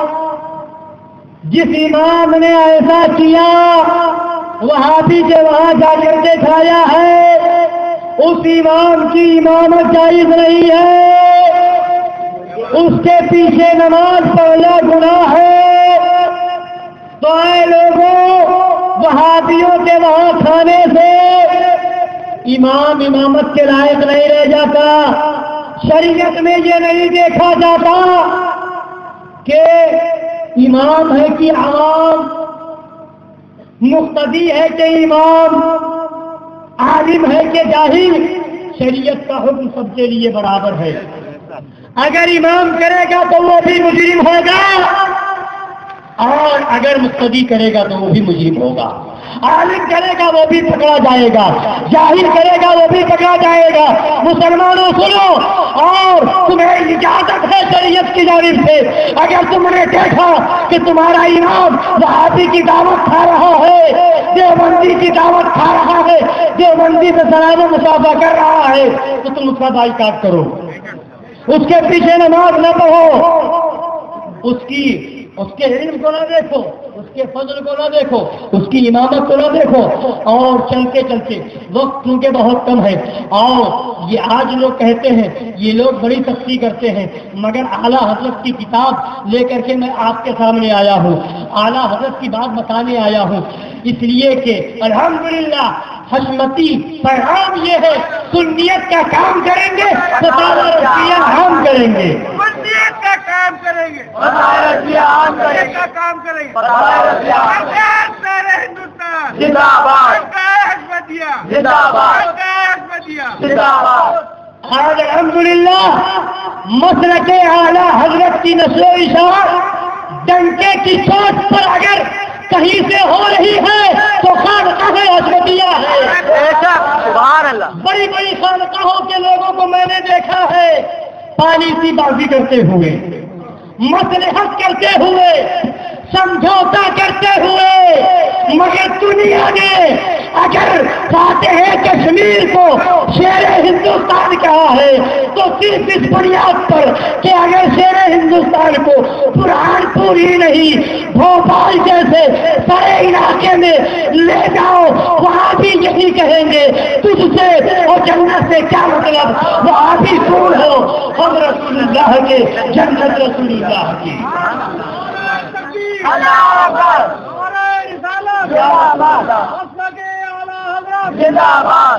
S2: جس امام نے ایسا کیا وہابی کے وہاں جا کر کے کھایا ہے, اس امام کی امامت جائز نہیں ہے, اس کے پیچھے نماز پڑھنا گناہ ہے. تو اے لوگوں, وہابیوں کے وہاں کھانے سے امام امامت کے لائق نہیں رہ جاتا. شریعت میں یہ نہیں دیکھا جاتا کہ امام ہے کہ عوام, مقتدی ہے کہ امام, عالم ہے کہ جاہل. شریعت کا حکم سب کے لیے برابر ہے. اگر امام کرے گا تو وہ بھی مجرم ہوگا, اور اگر مقتدی کرے گا تو وہ بھی مجرم ہوگا. عالم کرے گا وہ بھی پکڑا جائے گا, جاہل کرے گا وہ بھی پکڑا جائے گا. مسلمانوں سنو, اور تمہیں اجازت ہے شریعت کی جانب سے, اگر تم نے دیکھا کہ تمہارا امام وہابی کی دعوت کھا رہا ہے, دیوبندی کی دعوت کھا رہا ہے, دیوبندی سے سلام و مصافحہ کر رہا ہے, تو تم اس کا بائیکاٹ کرو, اس کے پیچھے نماز نہ پڑھو, اس کی اس کے علم کو نہ دیکھو, اس کے فضل کو نہ دیکھو, اس کی امامت کو نہ دیکھو. اور چلتے چلتے وقت کیونکہ بہت کم ہے, اور یہ آج لوگ کہتے ہیں, یہ لوگ بڑی سختی کرتے ہیں, مگر اعلیٰ حضرت کی کتاب لے کر کے میں آپ کے سامنے آیا ہوں, اعلیٰ حضرت کی بات بتانے آیا ہوں, اس لیے کہ الحمدللہ حشمتی پیغام یہ ہے, سنیت کا کام کریں گے تو تعالیٰ رضیہ ہم کریں گے,
S3: سنیت کا کام کریں گے,
S2: سنیت
S3: کا کام کریں گے. ہندوستان
S2: زندہ باد,
S3: زندہ باد,
S2: زندہ باد. آج الحمدللہ مسلک اعلیٰ حضرت کی نسل و اشاعت ڈنکے کی چوٹ پر اگر کہیں سے ہو رہی ہے تو خانقاہ احمدیہ ہے.
S4: سبحان اللہ.
S2: بڑی بڑی خانقاہوں کے لوگوں کو میں نے دیکھا ہے پانی سی بازی کرتے ہوئے, مصلحت کرتے ہوئے, سمجھوتا کرتے ہوئے, مگر دنیا نے اگر فاتح کشمیر کو شیر ہندوستان کہا ہے تو صرف اس بنیاد پر کہ اگر شیر ہندوستان کو برہان پور ہی نہیں بھوپال جیسے سارے علاقے میں لے جاؤ, وہاں بھی یہی کہیں گے تجھ سے اور جنت سے کیا مطلب, وہاں بھی دور ہو ہم رسول اللہ کے, جنت رسول اللہ کی.
S4: زندہ باد,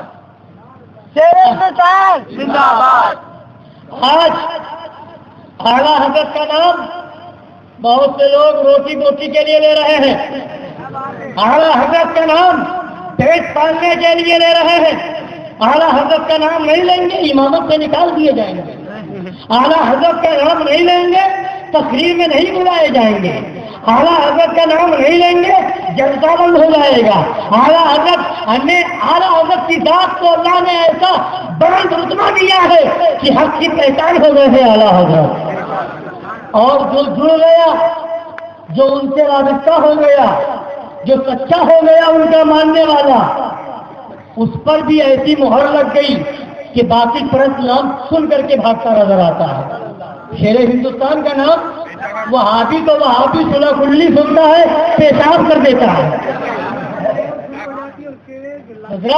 S4: زندہ باد.
S2: آج اعلیٰ حضرت کا نام بہت سے لوگ روٹی بوٹی کے لیے لے رہے ہیں, اعلیٰ حضرت کا نام پیٹ پالنے کے لیے لے رہے ہیں. اعلیٰ حضرت کا نام نہیں لیں گے امامت سے نکال دیے جائیں گے, اعلیٰ حضرت کا نام نہیں لیں گے تقریر میں نہیں بلائے جائیں گے, اعلیٰ حضرت کا نام نہیں لیں گے جلسہ بند ہو جائے گا. اعلیٰ حضرت ہمیں اعلیٰ حضرت کی ذات کو اللہ نے ایسا بلند رتبہ دیا ہے کہ حق کی پہچان ہو گئے ہیں اعلیٰ حضرت. اور جو جڑ گیا, جو ان سے وابستہ ہو گیا, جو سچا ہو گیا ان کا ماننے والا, اس پر بھی ایسی مہر لگ گئی کہ باقی پرست نام سن کر کے بھاگتا نظر آتا ہے. شیر ہندوستان کا نام وہابی تو وہابی سلا کلی سنتا ہے, پیشاب کر دیتا ہے.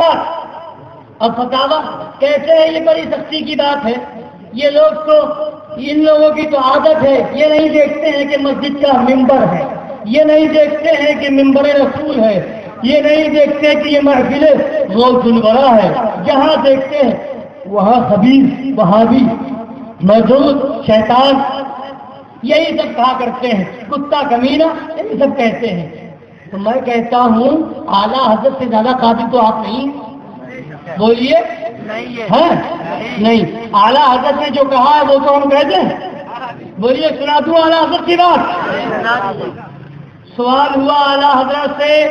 S2: حضرات اب فتاوا کیسے ہے, یہ بڑی سختی کی بات ہے. یہ لوگ تو ان لوگوں کی تو عادت ہے، یہ نہیں دیکھتے ہیں کہ مسجد کا ممبر ہے، یہ نہیں دیکھتے ہیں کہ ممبر رسول ہے، یہ نہیں دیکھتے کہ یہ محفل غوث الورا ہے، جہاں دیکھتے ہیں وہاں خبیث وہابی موجود شیطان یہی سب کہا کرتے ہیں، کتا کمینہ یہی سب کہتے ہیں۔ تو میں کہتا ہوں اعلیٰ حضرت سے زیادہ قابل تو آپ نہیں، بولیے ہاں نہیں، اعلیٰ حضرت نے جو کہا ہے وہ تو ہم کہتے ہیں، بولیے سنا دوں اعلیٰ حضرت کی بات۔ سوال ہوا اعلیٰ حضرت سے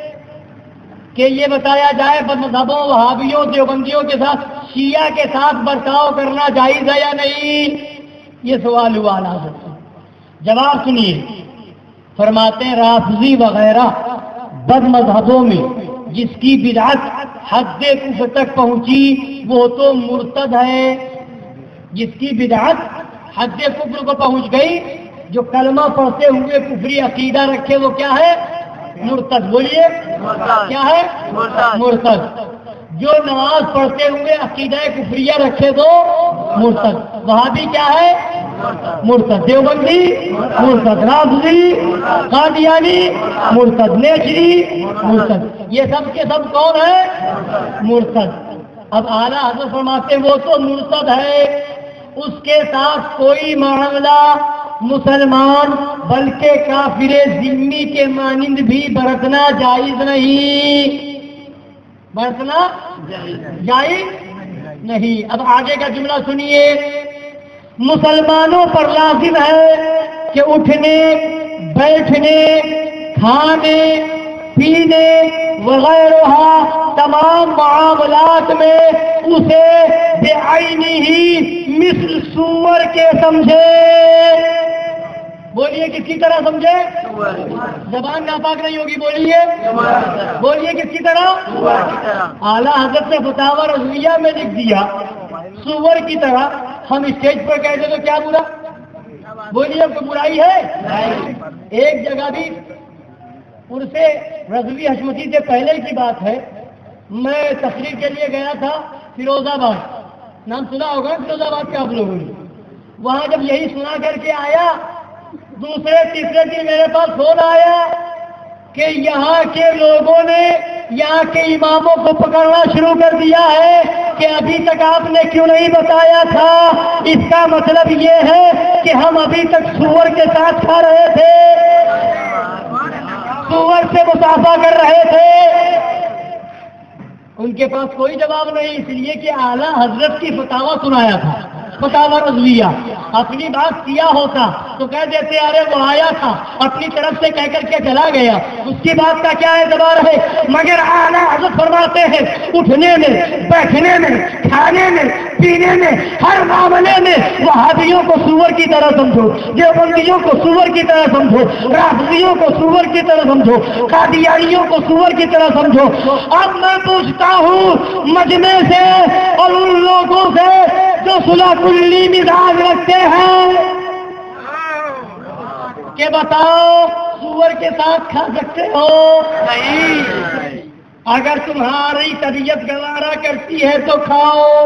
S2: کہ یہ بتایا جائے مذہبوں وہابیوں دیوبندیوں کے ساتھ شیعہ کے ساتھ برتاؤ کرنا جائز ہے یا نہیں، یہ سوال ہوا اعلیٰ حضرت سے۔ جواب سنیے، فرماتے ہیں رافضی وغیرہ بد مذہبوں میں جس کی بدعت حد کفر تک پہنچی وہ تو مرتد ہے، جس کی بدعت حد کفر کو پہنچ گئی، جو کلمہ پڑھتے ہوئے کفری عقیدہ رکھے وہ کیا ہے؟ مرتد۔ بولیے کیا ہے؟ مرتد۔ جو نماز پڑھتے ہوئے عقیدہ کفریہ رکھے تو مرتد۔ وہابی کیا ہے؟ مرتد۔ دیوبندی مرتد، رافضی قادیانی مرتد، نیچری مرتد، یہ سب کے سب کون ہے؟ مرتد۔ اب اعلیٰ حضرت فرماتے وہ تو مرتد ہے، اس کے ساتھ کوئی معاملہ مسلمان بلکہ کافر ذمی کے مانند بھی برتنا جائز نہیں، برتنا جائز نہیں۔ اب آگے کا جملہ سنیے، مسلمانوں پر لازم ہے کہ اٹھنے بیٹھنے کھانے پینے وغیرہ تمام معاملات میں اسے بعینہ مثل سور کے سمجھے۔ بولیے کس کی طرح سمجھے؟ زبان ناپاک نہیں ہوگی، بولیے بولیے کس کی طرح؟ اعلیٰ حضرت نے فتاوی رضویہ میں لکھ دیا سور کی طرح۔ ہم اسٹیج پر کہتے تو کیا برا؟ بولیے اب کوئی برائی ہے؟ ایک جگہ بھی عرس رضوی حشمتی سے پہلے کی بات ہے، میں تقریر کے لیے گیا تھا فیروز آباد، نام سنا ہوگا فیروز آباد کا آپ لوگوں نے۔ وہاں جب یہی سنا کر کے آیا، دوسرے تیسرے دن میرے پاس فون آیا کہ یہاں کے لوگوں نے یہاں کے اماموں کو پکڑنا شروع کر دیا ہے کہ ابھی تک آپ نے کیوں نہیں بتایا تھا، اس کا مطلب یہ ہے کہ ہم ابھی تک سور کے ساتھ کھا رہے تھے، سور سے مصافحہ کر رہے تھے۔ ان کے پاس کوئی جواب نہیں، اس لیے کہ اعلیٰ حضرت کی فتاوی سنایا تھا، فتاوی رضویہ۔ اپنی بات کیا ہوتا تو کہہ دیتے ارے وہ آیا تھا اپنی طرف سے کہہ کر کے چلا گیا، اس کی بات کا کیا اعتبار ہے؟ مگر اعلیٰ حضرت فرماتے ہیں اٹھنے میں بیٹھنے میں کھانے میں پینے میں ہر معاملے میں وہابیوں کو سور کی طرح سمجھو، دیوبندیوں کو سور کی طرح سمجھو، رافضیوں کو سور کی طرح سمجھو، قادیانیوں کو سور کی طرح سمجھو۔ اب میں پوچھتا ہوں مجمع سے اور ان لوگوں سے جو صلح کلی مزاج رکھتے ہیں کہ بتاؤ سور کے ساتھ کھا سکتے ہو؟ نہیں۔ اگر تمہاری طبیعت گوارا کرتی ہے تو کھاؤ،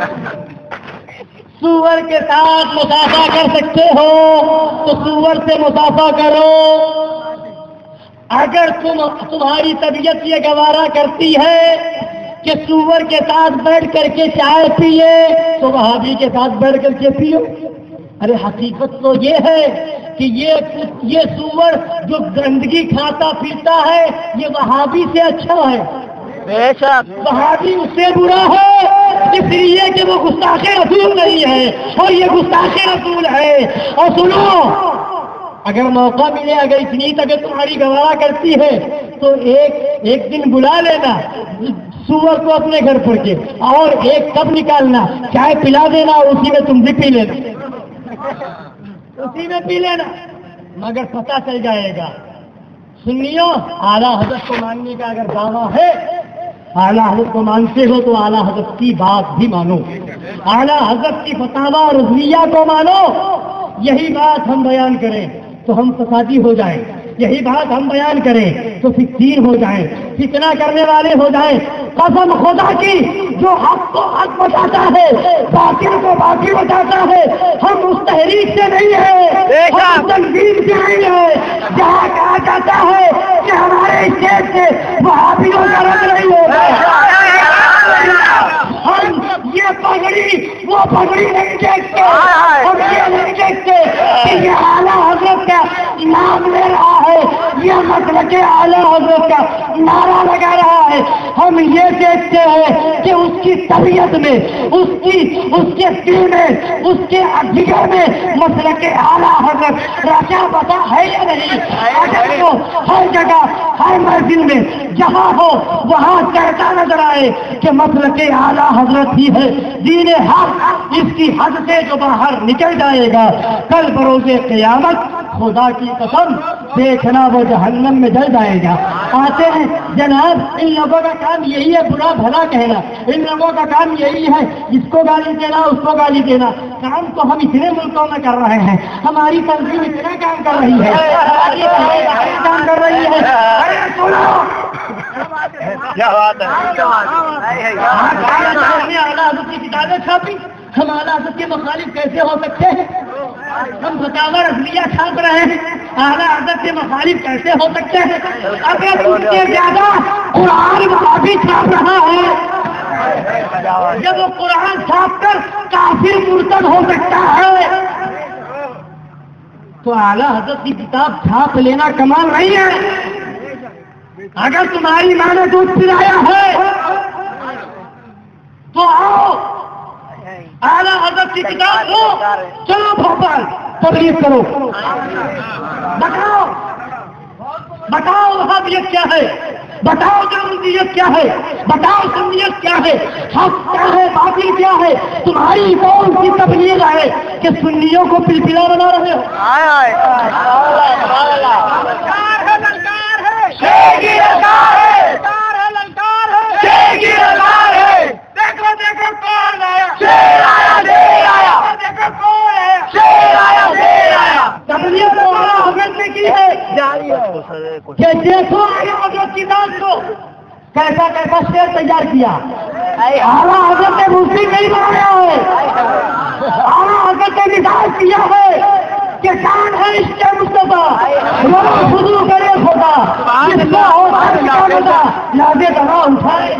S2: سور کے ساتھ مصافحہ کر سکتے ہو تو سور سے مصافحہ کرو۔ اگر تم تمہاری طبیعت یہ گوارا کرتی ہے کہ سور کے ساتھ بیٹھ کر کے چائے پیے تو وہابی کے ساتھ بیٹھ کر کے پیو۔ ارے حقیقت تو یہ ہے کہ یہ یہ سور جو گندگی کھاتا پیتا ہے یہ وہابی سے اچھا ہے، بے شک وہابی اس سے برا ہے، اس لیے کہ وہ گستاخ رسول نہیں ہے اور یہ گستاخ رسول ہے۔ اور سنو، اگر موقع ملے، اگر اتنی طبیعت تمہاری گوارا کرتی ہے تو ایک ایک دن بلا لینا سور کو اپنے گھر پر کے، اور ایک کپ نکالنا، چائے پلا دینا اور اسی میں تم بھی پی لینا، اسی میں پی لینا، مگر پتہ چل جائے گا۔ سنیو، اعلیٰ حضرت کو ماننے کا اگر دعویٰ ہے، اعلیٰ حضرت کو مانتے ہو تو اعلیٰ حضرت کی بات بھی مانو، اعلیٰ حضرت کی فتاوی رضویہ کو مانو۔ یہی بات ہم بیان کریں تو ہم فسادی ہو جائیں، یہی بات ہم بیان کریں تو فکر ہو جائیں، فتنہ کرنے والے ہو جائیں۔ قسم خدا کی جو حق کو حق بتاتا ہے، باطل کو باطل بتاتا ہے. ہم اس تحریک سے نہیں ہیں، ہم اس تنظیم سے نہیں ہیں جہاں کہا جاتا ہے کہ ہمارے اسٹیٹ سے وہابیوں کا رنگ نہیں ہوگا. ہم یہ پگڑی وہ پگڑی نہیں دیکھتے، ہم یہ نہیں دیکھتے کہ یہ اعلیٰ حضرت کا نام لے رہا ہے، یہ مسلک اعلیٰ حضرت کا نعرہ لگا رہا ہے. ہم یہ دیکھتے ہیں کہ اس کی طبیعت میں، اس کی اس کے دل میں، اس کے جگر میں مسلک اعلیٰ حضرت رچا بسا ہے یا نہیں. اگر وہ ہر جگہ ہر منزل میں جہاں ہو وہاں کہتا نظر آئے کہ مسلک اعلیٰ حضرت ہی ہے، دین حق اس کی حد سے جو باہر نکل جائے گا کل بروز قیامت خدا کی قسم دیکھنا وہ جہنم میں جل جائے گا. آتے ہیں جناب ان لوگوں کا کام یہی ہے برا بھلا کہنا، ان لوگوں کا کام یہی ہے جس کو گالی دینا اس کو گالی دینا. کام تو ہم اتنے ملکوں میں کر رہے ہیں، ہماری تنظیم اتنا کام کر رہی ہے، ہماری تنظیم اتنا کام کر رہی ہے. ارے سنو
S4: کیا بات ہے،
S2: اعلیٰ حضرت کی کتابیں چھاپی، ہم اعلیٰ حضرت کے مخالف کیسے ہو سکتے ہیں؟ ہم فتاوی رضویہ چھاپ رہے ہیں، اعلیٰ حضرت کے مخالف کیسے ہو سکتے ہیں؟ اگر ان سے زیادہ قرآن وہابی چھاپ رہا ہے، جب وہ قرآن چھاپ کر کافر مرتد ہو سکتا ہے تو اعلیٰ حضرت کی کتاب چھاپ لینا کمال نہیں ہے. اگر تمہاری ماں نے دودھ پلایا ہے تو آؤ اعلیٰ حضرت کی کتاب لو، چلو بھوپال تبلیغ کرو، بتاؤ بتاؤ وہابیت کیا ہے، بتاؤ جمہوریت کیا ہے، بتاؤ سنیت کیا ہے، حق کیا ہے، باطل کیا ہے. تمہاری کون سی تبلیغ ہے کہ سنیوں کو پلپلا بنا رہے ہو؟
S3: دیکھو دیکھو کون آیا، شیر آیا، شیر آیا، دیکھو کون آیا، شیر آیا، شیر آیا.
S2: تبلیغ تو اعلیٰ حضرت نے کی ہے کہ دیکھو اعلیٰ حضرت کی بات کو کیسا کیسا شعر تیار کیا. اعلیٰ حضرت نے مسلم نہیں بنایا ہے، اعلیٰ حضرت نے نظام کیا ہے کہ کان ہے اس کے مصطفیٰ روز خضو کرے خدا جس کا ہو خدا لازے دبا اٹھائے.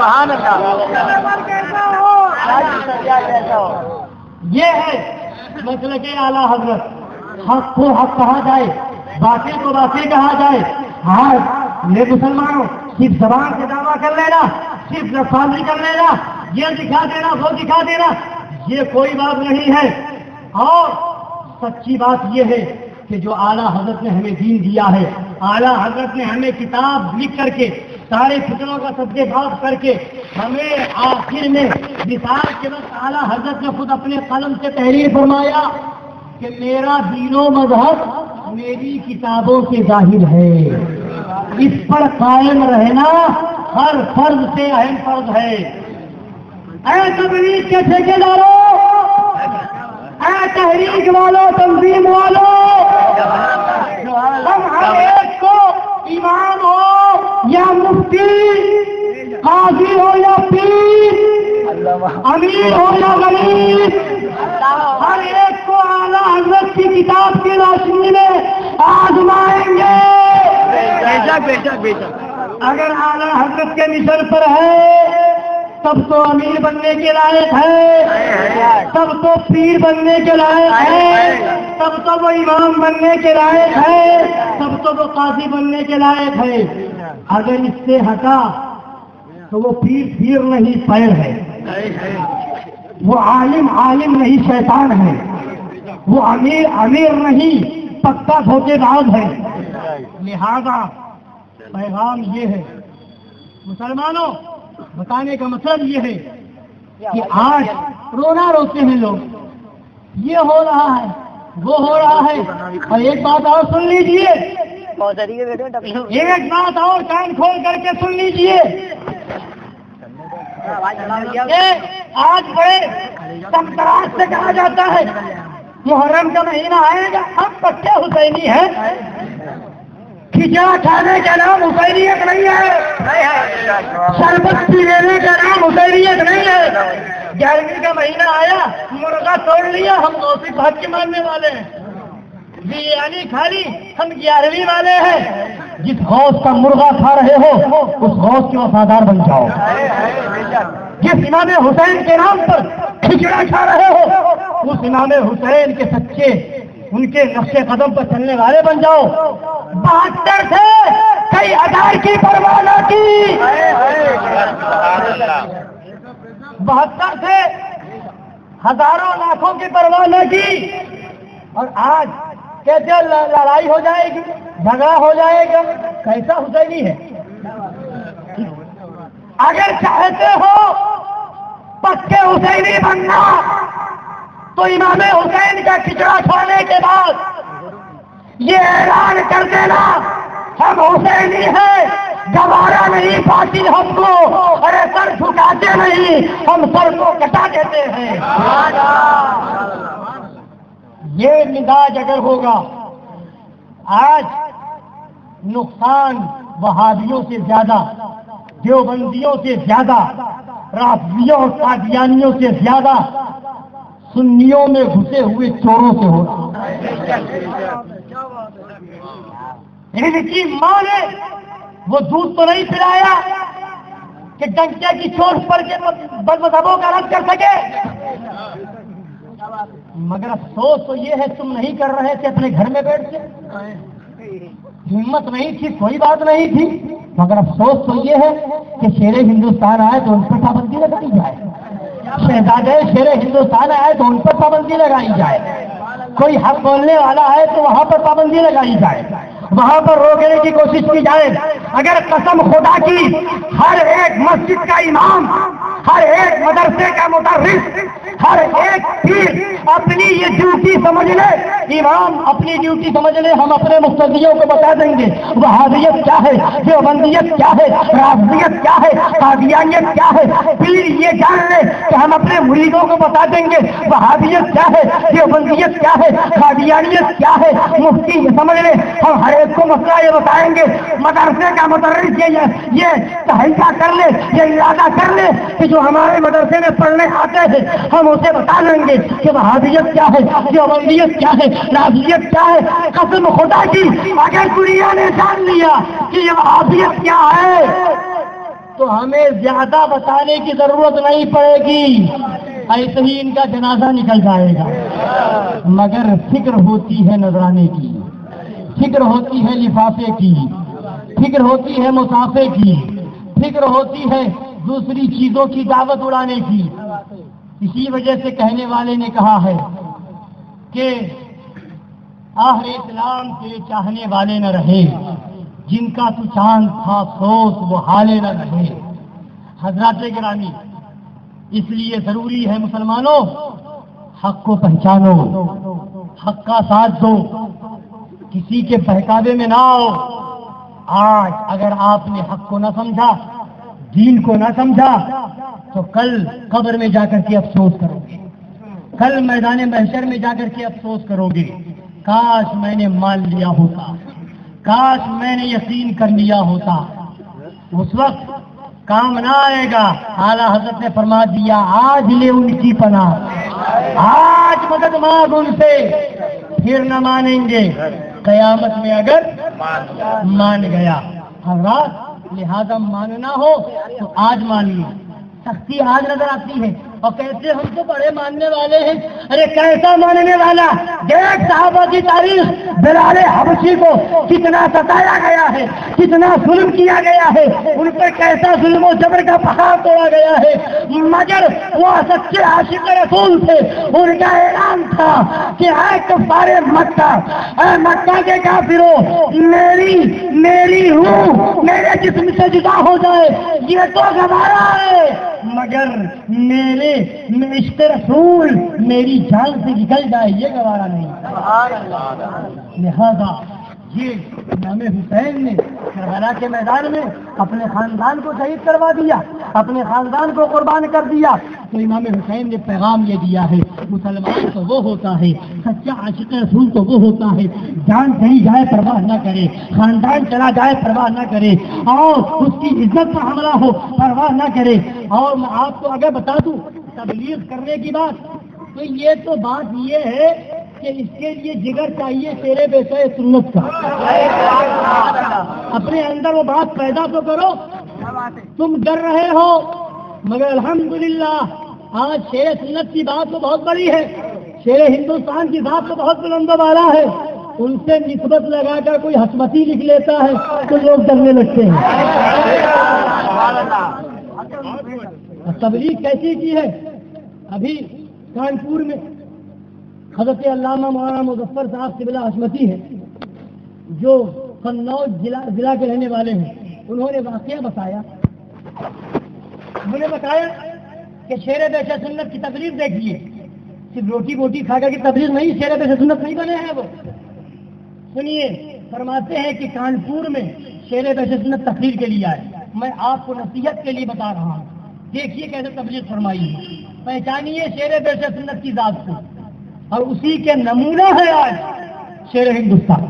S2: یہ ہے مسلک اعلیٰ حضرت. حق کو حق کہا جائے، باطل کو باطل کہا جائے. ہاں یہ مسلمانوں صرف زبان سے دعویٰ کر لینا، صرف رسالی کر لینا، یہ دکھا دینا وہ دکھا دینا، یہ کوئی بات نہیں ہے. اور سچی بات یہ ہے کہ جو اعلیٰ حضرت نے ہمیں دین دیا ہے، اعلیٰ حضرت نے ہمیں کتاب لکھ کر کے سارے فتنوں کا سبزے بھاگ کر کے ہمیں آخر میں مثال کے وقت اعلیٰ حضرت نے خود اپنے قلم سے تحریر فرمایا کہ میرا دین و مذہب میری کتابوں سے ظاہر ہے، اس پر قائم رہنا ہر فرض سے اہم فرض ہے. اے تبلیغ کے ٹھیکیداروں، اے تحریک والوں، تنظیم والوں، ہم ہر ایک کو امام ہو یا مفتی، قاضی ہو یا پیر، امیر ہو یا غریب، ہر ایک کو اعلیٰ حضرت کی کتاب کی روشنی میں آزمائیں گے. اگر اعلیٰ حضرت کے مشن پر ہے تب تو امیر بننے کے لائق ہے، تب تو پیر بننے کے لائق ہے، تب تو وہ امام بننے کے لائق ہے، تب تو وہ قاضی بننے کے لائق ہے. اگر اس سے ہٹا تو وہ پیر پیر نہیں پیر ہے، وہ عالم عالم نہیں شیطان ہے، وہ امیر امیر نہیں پکا دھوکے باز ہے. لہذا پیغام یہ ہے مسلمانوں، بتانے کا مطلب یہ ہے کہ آج رونا روتے ہیں لوگ، یہ ہو رہا ہے وہ ہو رہا ہے. اور ایک بات اور سن لیجئے، ایک بات اور کان کھول کر کے سن لیجئے، آج بڑے تمتراج سے کہا جاتا ہے محرم کا مہینہ آئے گا، ہم پکے حسینی ہیں. کھچڑا کھانے کا نام حسینیت نہیں ہے، شربت پینے کا نام حسینیت نہیں گیارہویں کا مہینہ آیا، مرغا توڑ لیا، ہم دوسری بات کے ماننے والے ہیں، بریانی کھا لی، ہم گیارہویں والے ہیں۔ جس غوث کا مرغا کھا رہے ہو اس غوث کے وفادار بن جاؤ، جس امام حسین کے نام پر کھچڑا کھا رہے ہو اس امام حسین کے سچے، ان کے نقش قدم پر چلنے والے بن جاؤ۔ بہتر سے کئی ہزار کی پرواہ نہ کی، بہتر سے ہزاروں لاکھوں کی پرواہ نہ کی، اور آج کہتے ہیں لڑائی ہو جائے گی، جھگڑا ہو جائے گا، کیسا حسینی ہے؟ اگر چاہتے ہو پکے حسینی بننا تو امام حسین کا کھچڑا کھانے کے بعد یہ اعلان کر دینا ہم حسینی ہیں، گوارا نہیں پاتی ہم کو، ارے سر جھکاتے نہیں، ہم سر کو کٹا دیتے ہیں۔ یہ مزاج اگر ہوگا، آج نقصان وہابیوں سے زیادہ، دیوبندیوں سے زیادہ، رافضیوں اور قادیانیوں سے زیادہ سنیوں میں گھسے ہوئے چوروں سے ہوتا۔ ان کی ماں نے وہ دودھ تو نہیں پلایا کہ ڈنکے کی چوٹ پر کے بدمذہبوں کا رد کر سکے، مگر افسوس تو یہ ہے تم نہیں کر رہے تھے اپنے گھر میں بیٹھ کے، ہمت نہیں تھی، کوئی بات نہیں تھی، مگر افسوس تو یہ ہے کہ شیر ہندوستان آئے تو ان پر پابندی لگائی جائے، شہزادے شیر ہندوستان آئے تو ان پر پابندی لگائی جائے، کوئی حق بولنے والا ہے تو وہاں پر پابندی لگائی جائے، وہاں پر روکنے کی کوشش کی جائے۔ اگر قسم خدا کی ہر ایک مسجد کا امام، ہر ایک مدرسے کا مدرس، ہر ایک پیر اپنی یہ ڈیوٹی سمجھ لے، امام اپنی ڈیوٹی سمجھ لے، ہم اپنے مقتدیوں کو بتا دیں گے وہابیت کیا ہے، دیوبندیت کیا ہے، رافضیت کیا ہے، قادیانیت کیا ہے۔ پیر یہ جان لے کہ ہم اپنے مریدوں کو بتا دیں گے وہابیت کیا ہے، دیوبندیت کیا ہے، قادیانیت کیا ہے۔ مفتی یہ سمجھ لے ہم ہر ایک کو مسئلہ یہ بتائیں گے، مدرسے کا مدرس یہ یہ تحریہ کر لے، یہ ارادہ کر لے کہ جو ہمارے مدرسے میں پڑھنے آتے ہیں ہم اسے بتا دیں گے کہ وہابیت کیا ہے، دیوبندیت کیا ہے، رافضیت کیا ہے۔ قسم خدا کی اگر دنیا نے جان لیا کہ یہ وہابیت کیا ہے تو ہمیں زیادہ بتانے کی ضرورت نہیں پڑے گی، ایسے ہی ان کا جنازہ نکل جائے گا۔ مگر فکر ہوتی ہے نذرانے کی، فکر ہوتی ہے لفافے کی، فکر ہوتی ہے مسافے کی، فکر ہوتی ہے دوسری چیزوں کی دعوت اڑانے کی۔ اسی وجہ سے کہنے والے نے کہا ہے کہ آخر اسلام کے چاہنے والے نہ رہے، جن کا تو چاند تھا سوس وہ حالے نہ رہے۔ حضرات گرامی، اس لیے ضروری ہے مسلمانوں حق کو پہچانو، حق کا ساتھ دو، کسی کے بہکاوے میں نہ آؤ۔ آج اگر آپ نے حق کو نہ سمجھا، دین کو نہ سمجھا تو کل قبر میں جا کر کے افسوس کرو گے، کل میدان محشر میں جا کر کے افسوس کرو گے، کاش میں نے مان لیا ہوتا، کاش میں نے یقین کر لیا ہوتا۔ اس وقت کام نہ آئے گا۔ اعلیٰ حضرت نے فرما دیا آج لے ان کی پناہ، آج مدد مانگ ان سے، پھر نہ مانیں گے قیامت میں اگر مان گیا۔ حضرات لہذا ماننا ہو تو آج مان لو۔ سختی آج نظر آتی ہے اور کہتے ہم تو بڑے ماننے والے ہیں، ارے کیسا ماننے والا؟ دیکھ صحابہ کی تاریخ، بلال حبشی کو کتنا ستایا گیا ہے، کتنا ظلم کیا گیا ہے، ان پر کیسا ظلم و جبر کا پہاڑ توڑا گیا ہے، مگر وہ سچے عاشق رسول تھے۔ ان کا اعلان تھا کہ اے کفار مکہ، اے مکہ کے کافروں، میری میری روح میرے جسم سے جدا ہو جائے یہ تو گوارا ہے، مگر میرے عشق رسول میری جان سے نکل جائے یہ گوارا نہیں۔ لہذا یہ امام حسین نے کربلا کے میدان میں اپنے خاندان کو شہید کروا دیا، اپنے خاندان کو قربان کر دیا۔ تو امام حسین نے پیغام یہ دیا ہے، مسلمان تو وہ ہوتا ہے، سچا عاشق رسول تو وہ ہوتا ہے جان چلی جائے پرواہ نہ کرے، خاندان چلا جائے پرواہ نہ کرے، اور اس کی عزت پر حملہ ہو پرواہ نہ کرے۔ اور میں آپ کو اگر بتا دوں تبلیغ کرنے کی بات، تو یہ تو بات یہ ہے کہ اس کے لیے جگر چاہیے شیر بیسے سنت کا۔ اپنے اندر وہ بات پیدا تو کرو۔ تم ڈر رہے ہو مگر الحمدللہ آج شیر سنت کی بات تو بہت بڑی ہے، شیر ہندوستان کی بات تو بہت بلند و بالا ہے، ان سے نسبت لگا کر کوئی حسمتی لکھ لیتا ہے تو لوگ ڈرنے لگتے ہیں۔ تبلیغ کیسی کی ہے؟ ابھی کانپور میں حضرت علامہ مولانا مظفر صاحب قبلہ حشمتی ہے جو قنوج ضلع ضلع کے رہنے والے ہیں، انہوں نے واقعہ بتایا، انہوں نے بتایا کہ شیر بیش سنت کی تقریر دیکھیے، صرف روٹی بوٹی کھا کر کی تقریر نہیں، شیر بیش سنت نہیں بنے ہیں وہ۔ سنیے، فرماتے ہیں کہ کانپور میں شیر بیش سنت تقریر کے لیے آئے، میں آپ کو نصیحت کے لیے بتا رہا ہوں، دیکھیے کیسے تبلیغ فرمائی ہے، پہچانیے شیر بیش سنت کی ذات کو، اور اسی کے نمونہ ہے آج شیر ہندوستان۔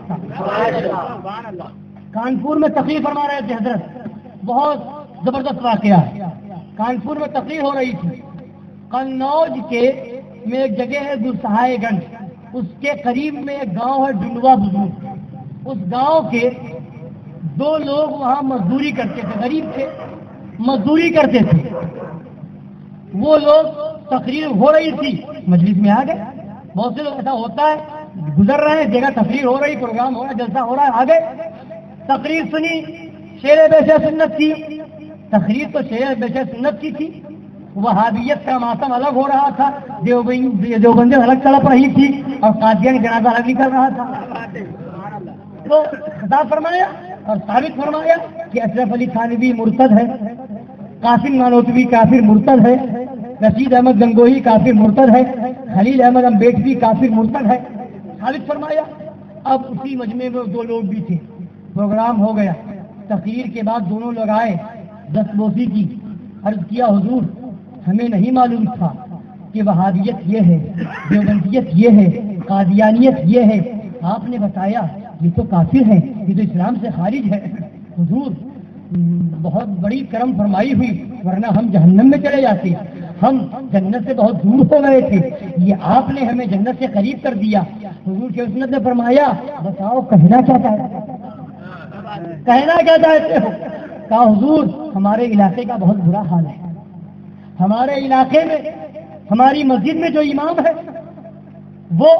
S2: کانپور میں تقریر فرما رہے تھے حضرت، بہت زبردست واقعہ ہے۔ کانپور میں تقریر ہو رہی تھی، قنوج کے میں ایک جگہ ہے گلسہائے گنج، اس کے قریب میں ایک گاؤں ہے ڈنڈوا بزرگ، اس گاؤں کے دو لوگ وہاں مزدوری کرتے تھے، غریب تھے مزدوری کرتے تھے، وہ لوگ تقریر ہو رہی تھی مجلس میں آ گئے، بہت سے لوگ ایسا ہوتا ہے گزر رہے ہیں، جگہ تقریر ہو رہی، پروگرام ہو رہا ہے، جلسہ ہو رہا ہے، آ گئے، تقریر سنی شیر بیش سنت کی، تقریر تو شیر بیش سنت کی تھی، وہابیت کا ماتم الگ ہو رہا تھا، دیوبندی الگ تڑپ رہی تھی، اور قادیانی جنازہ الگ نکل رہا تھا، تو خطاب فرمایا اور ثابت فرمایا کہ اشرف علی تھانوی مرتد ہے، قاسم نانوتوی کافر مرتد ہے، رشید احمد گنگوہی کافر مرتد ہے، خلیل احمد امبیڈکری کافر مرتد ہے، ثابت فرمایا۔ اب اسی مجمع میں دو لوگ بھی تھے، پروگرام ہو گیا، تقریر کے بعد دونوں لوگ آئے، دستبوسی کی، عرض کیا حضور ہمیں نہیں معلوم تھا کہ وہابیت یہ ہے، دیوبندیت یہ ہے، قادیانیت یہ ہے، آپ نے بتایا یہ تو کافر ہے، یہ تو اسلام سے خارج ہے، حضور بہت بڑی کرم فرمائی ہوئی، ورنہ ہم جہنم میں چلے جاتے، ہم جنت سے بہت دور ہو گئے تھے، یہ آپ نے ہمیں جنت سے قریب کر دیا۔ حضور کی سنت نے فرمایا بتاؤ کہنا کیا چاہتے ہو، کہنا کیا چاہتے ہو؟ کہا حضور ہمارے علاقے کا بہت برا حال ہے، ہمارے علاقے میں ہماری مسجد میں جو امام ہے وہ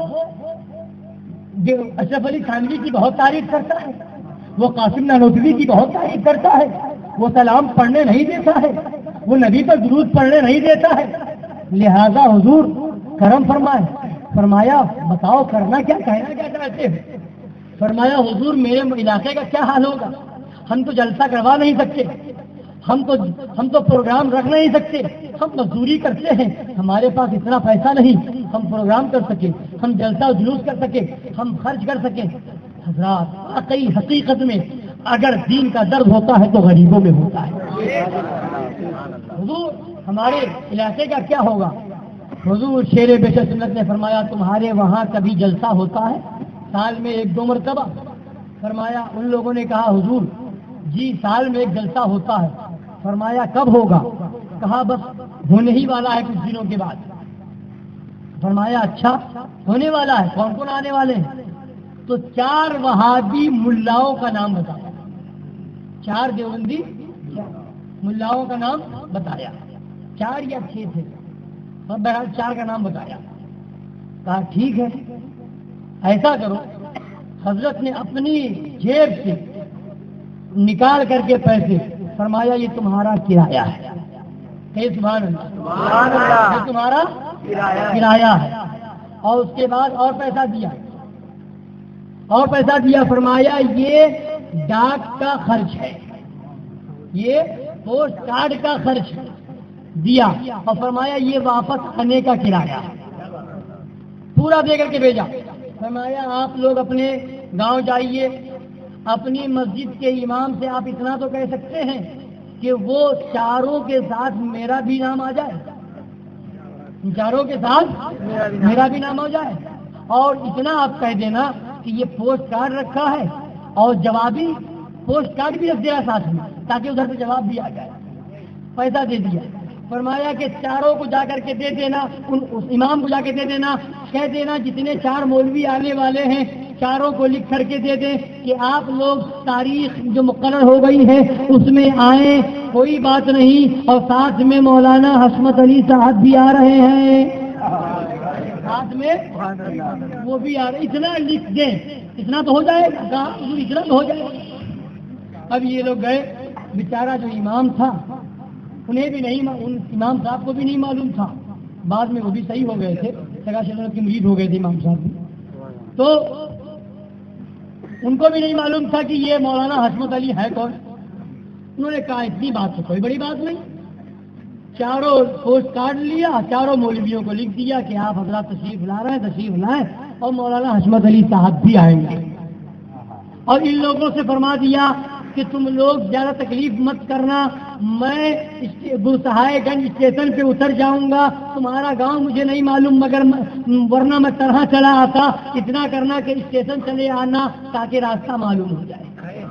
S2: اشرف علی تھانوی کی بہت تعریف کرتا ہے، وہ قاسم نانوتوی کی بہت تعریف کرتا ہے، وہ سلام پڑھنے نہیں دیتا ہے، وہ نبی پر درود پڑھنے نہیں دیتا ہے، لہذا حضور کرم فرمائے۔ فرمایا بتاؤ کرنا کیا، کہنا کیا چاہتے ہیں؟ فرمایا حضور میرے علاقے کا کیا حال ہوگا، ہم تو جلسہ کروا نہیں سکتے، ہم تو ہم تو پروگرام رکھ نہیں سکتے، ہم مزدوری کرتے ہیں، ہمارے پاس اتنا پیسہ نہیں ہم پروگرام کر سکے، ہم جلسہ جلوس کر سکے، ہم خرچ کر سکیں۔ حضرات واقعی حقیقت میں اگر دین کا درد ہوتا ہے تو غریبوں میں ہوتا ہے۔ حضور ہمارے علاقے کا کیا ہوگا؟ حضور شیر بیش سنت نے فرمایا تمہارے وہاں کبھی جلسہ ہوتا ہے سال میں ایک دو مرتبہ؟ فرمایا ان لوگوں نے کہا حضور جی سال میں ایک جلسہ ہوتا ہے۔ فرمایا کب ہوگا؟ کہا بس ہونے ہی والا ہے کچھ دنوں کے بعد۔ فرمایا اچھا ہونے والا ہے، کون کون آنے والے ہیں؟ تو چار وہابی ملاؤں کا نام بتایا، چار دیوبندی ملاؤں کا نام بتایا، چار یا چھ تھے، بہرحال چار کا نام بتایا۔ کہا ٹھیک ہے ایسا کرو، حضرت نے اپنی جیب سے نکال کر کے پیسے، فرمایا یہ تمہارا کرایہ ہے، کہ سبحان اللہ، یہ تمہارا کرایہ ہے، اور اس کے بعد اور پیسہ دیا، اور پیسہ دیا، فرمایا یہ ڈاک کا خرچ ہے، یہ پوسٹ کارڈ کا خرچ دیا، اور فرمایا یہ واپس آنے کا کرایہ پورا دے کر کے بھیجا۔ فرمایا آپ لوگ اپنے گاؤں جائیے، اپنی مسجد کے امام سے آپ اتنا تو کہہ سکتے ہیں کہ وہ چاروں کے ساتھ میرا بھی نام آ جائے، ان چاروں کے ساتھ میرا بھی نام ہو جائے، اور اتنا آپ کہہ دینا کہ یہ پوسٹ کارڈ رکھا ہے اور جوابی پوسٹ کارڈ بھی رکھ دیا ساتھ میں، تاکہ ادھر سے جواب بھی آ جائے۔ پیسہ دے دیا، فرمایا کہ چاروں کو جا کر کے دے دینا، ان اس امام کو جا کے دے دینا، کہہ دینا جتنے چار مولوی آنے والے ہیں چاروں کو لکھ کر کے دے دیں کہ آپ لوگ تاریخ جو مقرر ہو گئی ہے اس میں آئیں، کوئی بات نہیں، اور ساتھ میں مولانا حشمت علی صاحب بھی آ رہے ہیں، ساتھ میں وہ بھی آ رہے، اتنا لکھ دیں، اتنا تو ہو جائے گا، اتنا تو ہو جائے گا۔ اب یہ لوگ گئے، بیچارہ جو امام تھا انہیں بھی نہیں، ان امام صاحب کو بھی نہیں معلوم تھا، بعد میں وہ بھی صحیح ہو گئے تھے، سگا شرف کے مرید ہو گئے تھے امام صاحب بھی، تو ان کو بھی نہیں معلوم تھا کہ یہ مولانا حشمت علی ہے کون۔ انہوں نے کہا اتنی بات تو کوئی بڑی بات نہیں، چاروں پوسٹ کارڈ لیا، چاروں مولویوں کو لکھ دیا کہ آپ حضرات تشریف لا رہے ہیں، تشریف لائیں، اور مولانا حشمت علی صاحب بھی آئیں گے، اور ان لوگوں سے فرما دیا کہ تم لوگ زیادہ تکلیف مت کرنا، میں بلسہائے گنج اسٹیشن پہ اتر جاؤں گا، تمہارا گاؤں مجھے نہیں معلوم، مگر ورنہ میں طرح چلا آتا، اتنا کرنا کہ اسٹیشن چلے آنا تاکہ راستہ معلوم ہو جائے۔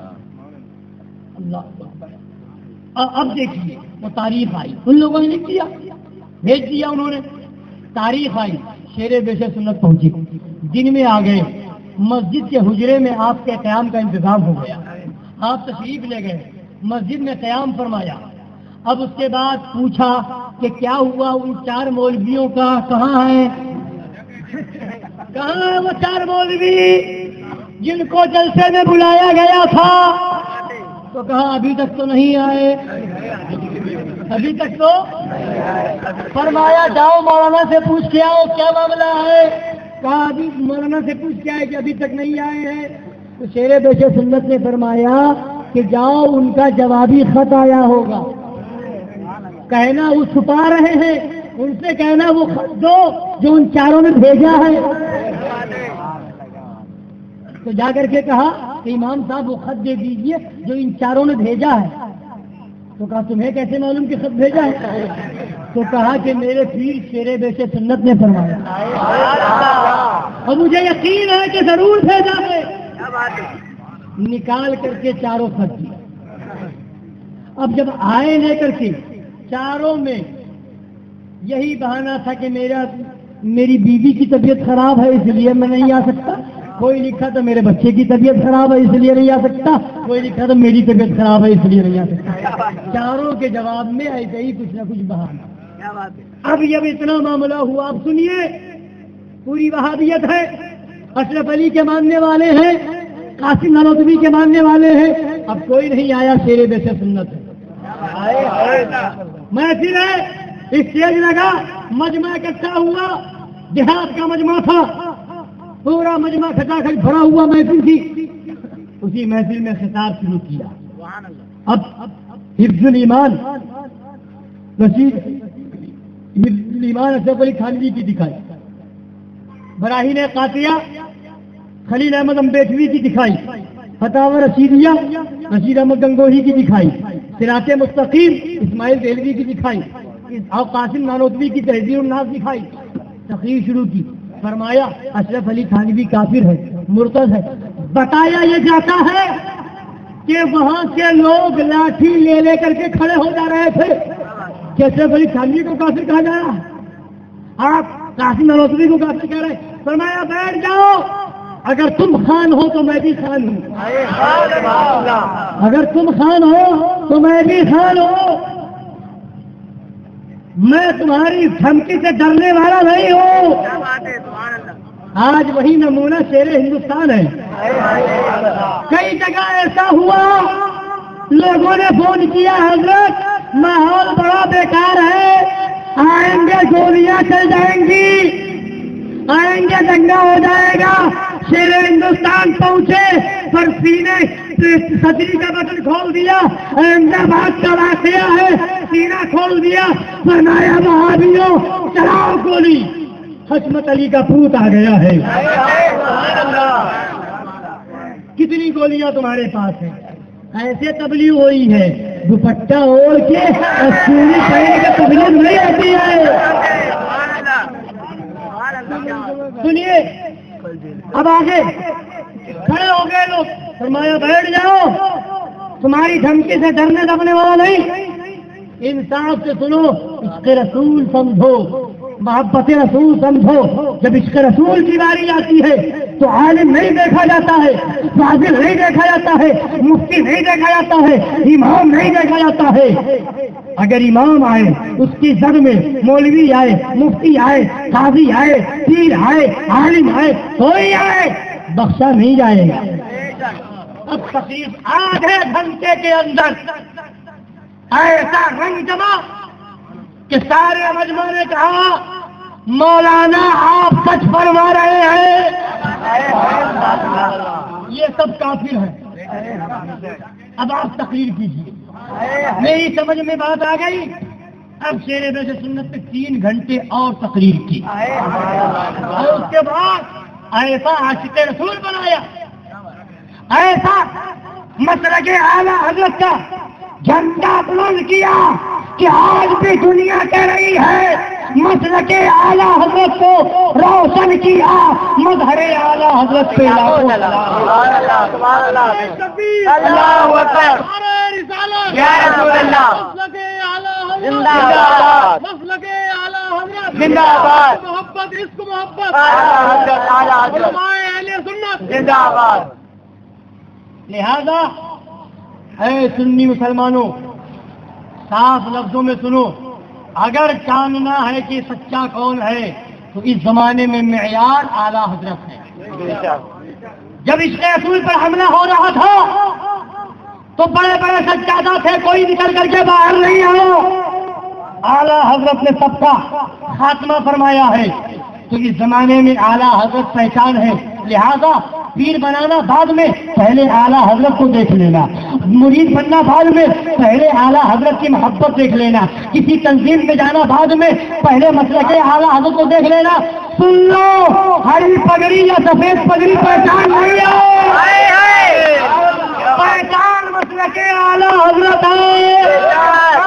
S2: اللہ، اب دیکھیے وہ تاریخ آئی، ان لوگوں نے لکھ دیا، بھیج دیا انہوں نے، تاریخ آئی، شیر بیش سنت پہنچی، دن میں آ گئے، مسجد کے حجرے میں آپ کے قیام کا انتظام ہو گیا، آپ تشریف لے گئے، مسجد میں قیام فرمایا۔ اب اس کے بعد پوچھا کہ کیا ہوا ان چار مولویوں کا، کہاں ہے کہاں ہے وہ چار مولوی جن کو جلسے میں بلایا گیا تھا؟ تو کہا ابھی تک تو نہیں آئے، ابھی تک تو۔ فرمایا جاؤ مولانا سے پوچھ کے آؤ کیا معاملہ ہے، کہا ابھی مولانا سے پوچھ کے آئے کہ ابھی تک نہیں آئے ہیں۔ تو شیر بیش سنت نے فرمایا کہ جاؤ ان کا جوابی خط آیا ہوگا، کہنا وہ چھپا رہے ہیں، ان سے کہنا وہ خط دو جو ان چاروں نے بھیجا ہے۔ تو جا کر کے کہا کہ امام صاحب وہ خط دے دیجئے جو ان چاروں نے بھیجا ہے۔ تو کہا تمہیں کیسے معلوم کہ خط بھیجا ہے؟ تو کہا کہ میرے پیر شیر بیش سنت نے فرمایا، اور مجھے یقین ہے کہ ضرور بھیجا ہے۔ نکال کر کے چاروں خط دیے۔ اب جب آئے لے کر کے چاروں میں یہی بہانہ تھا کہ میرا میری بیوی کی طبیعت خراب ہے اس لیے میں نہیں آ سکتا، کوئی لکھا تو میرے بچے کی طبیعت خراب ہے اس لیے نہیں آ سکتا، کوئی لکھا تو میری طبیعت خراب ہے اس لیے نہیں آ سکتا، چاروں کے جواب میں ایسے ہی کچھ نہ کچھ بہانہ۔ اب جب اتنا معاملہ ہوا، اب سنیے، پوری وہابیت ہے، اشرف علی کے ماننے والے ہیں، قاسم نانوتوی کے ماننے والے ہیں، اب کوئی نہیں آیا شیر بیش سنت محفل ہے، اسٹیج لگا، مجمع اکٹھا ہوا، جہاد کا مجمع تھا، پورا مجمع کھٹا کھٹ بھرا ہوا محفل تھی، اسی محفل میں خطاب شروع کیا۔ اب حفظ الایمان رشید حفظ الایمان اشرف علی تھانوی کی دکھائی، براہین قاطعہ خلیل احمد امبیٹوی کی دکھائی، فتاوی رشیدیہ رشید احمد گنگوہی کی دکھائی، صراط مستقیم اسماعیل دہلوی کی دکھائی، اور قاسم نانوتوی کی تحذیر الناس دکھائی، تقریر شروع کی۔ فرمایا اشرف علی تھانوی کافر ہے، مرتد ہے۔ بتایا یہ جاتا ہے کہ وہاں سے لوگ لاٹھی لے لے کر کے کھڑے ہو جا رہے تھے کہ اشرف علی تھانوی کو کافر کہا جا رہا، آپ قاسم نانوتوی کو کافر کہہ رہے۔ فرمایا بیٹھ جاؤ، اگر تم خان ہو تو میں بھی خان ہوں، اگر تم خان ہو تو میں بھی خان ہوں، میں تمہاری دھمکی سے ڈرنے والا نہیں ہوں۔ آج وہی نمونہ شیر ہندوستان ہے۔ کئی جگہ ایسا ہوا، لوگوں نے فون کیا حضرت ماحول بڑا بیکار ہے، آئیں گے گولیاں چل جائیں گی، آئیں گے دنگا ہو جائے گا۔ شیر ہندوستان پہنچے پر سینے صدری کا بٹن کھول دیا، احمد آباد کا واقعہ ہے، سینہ کھول دیا، فرمایا وہابیوں چلاؤ گولی، حشمت علی کا پوت آ گیا ہے۔ کتنی گولیاں تمہارے پاس ہیں؟ ایسے تبلیغ ہوئی ہے، دوپٹہ اوڑھ کے اور چوڑی پہن کے تبلیغ نہیں ہوتی ہے۔ اب آگے کھڑے ہو گئے لوگ، فرمایا بیٹھ جاؤ، تمہاری دھمکی سے ڈرنے دبنے والا نہیں، انصاف سے سنو، عشق رسول سمجھو، محبت رسول سمجھو۔ جب عشق رسول کی باری آتی ہے تو عالم نہیں دیکھا جاتا ہے، فاضل نہیں دیکھا جاتا ہے، مفتی نہیں دیکھا جاتا ہے، امام نہیں دیکھا جاتا ہے۔ اگر امام آئے اس کی زد میں مولوی آئے، مفتی آئے، قاضی آئے، پیر آئے، عالم آئے، کوئی آئے، بخشا نہیں جائے گا۔ اب تقریب آدھے گھنٹے کے اندر ایسا رنگ جما کہ سارے مجمع نے کہا مولانا آپ سچ فرما رہے ہیں، یہ سب کافر ہیں، اب آپ تقریر کیجیے۔ میری سمجھ میں بات آ گئی۔ اب شیر بے سنت پہ تین گھنٹے اور تقریر کی اور اس کے بعد ایسا عاشق رسول بنایا، ایسا مسلک اعلیٰ حضرت کا جھنڈا بلند کیا کہ آج بھی دنیا کہہ رہی ہے مسلک اعلیٰ حضرت کو روشن کیا، مظہر اعلیٰ حضرت پہ
S3: محبت عشق محبت زندہ باد۔
S2: لہذا اے سنی مسلمانوں، صاف لفظوں میں سنو، اگر جاننا ہے کہ سچا کون ہے تو اس زمانے میں معیار اعلیٰ حضرت ہے۔ جب عشق رسول پر حملہ ہو رہا تھا تو بڑے بڑے سجادہ تھے، کوئی نکل کر کے باہر نہیں آیا، اعلیٰ حضرت نے سب کا خاتمہ فرمایا ہے۔ تو اس زمانے میں اعلیٰ حضرت پہچان ہے، لہذا پیر بنانا بعد میں، پہلے اعلیٰ حضرت کو دیکھ لینا، مرید بننا بعد میں، پہلے اعلیٰ حضرت کی محبت دیکھ لینا، کسی تنظیم میں جانا بعد میں، پہلے مسلک اعلیٰ حضرت کو دیکھ لینا۔ سن لو، ہری پگڑی یا سفید پگڑی پہچان نہیں ہے، پہچان مسلک اعلیٰ حضرت ہے۔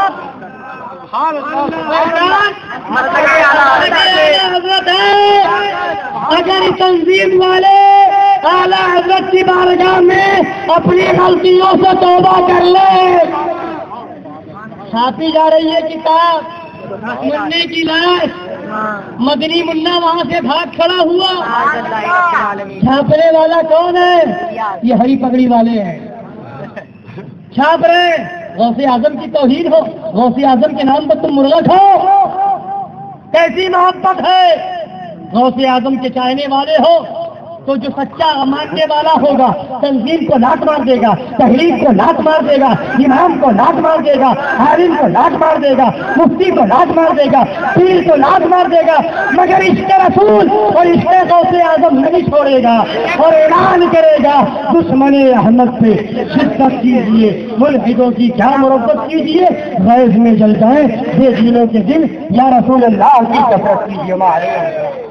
S2: حضرت ہے، اگر تنظیم والے اعلیٰ حضرت کی بارگاہ میں اپنی غلطیوں سے توبہ کر لے، چھاپی جا رہی ہے کتاب، منی کی لاش، مدنی منا وہاں سے بھاگ کھڑا ہوا، چھاپنے والا کون ہے؟ یہ ہری پگڑی والے ہیں، چھاپ رہے غوث اعظم کی توحید ہو، غوث اعظم کے نام پر تم مرغٹ ہو، کیسی محبت ہے؟ غوث اعظم کے چاہنے والے ہو تو جو سچا ماننے والا ہوگا تنظیم کو لات مار دے گا، تحریک کو لات مار دے گا، امام کو لات مار دے گا، عالم کو لات مار دے گا، مفتی کو لات مار دے گا، پیر کو لات مار دے گا، مگر عشق رسول اور عشق غوث اعظم نہیں چھوڑے گا اور اعلان کرے گا دشمن احمد پہ شدت کیجیے، ملحدوں کی کیا مربت کیجیے، غیظ میں جل جائیں بے دینوں کے دل، یا رسول اللہ کی کثرت کیجیے۔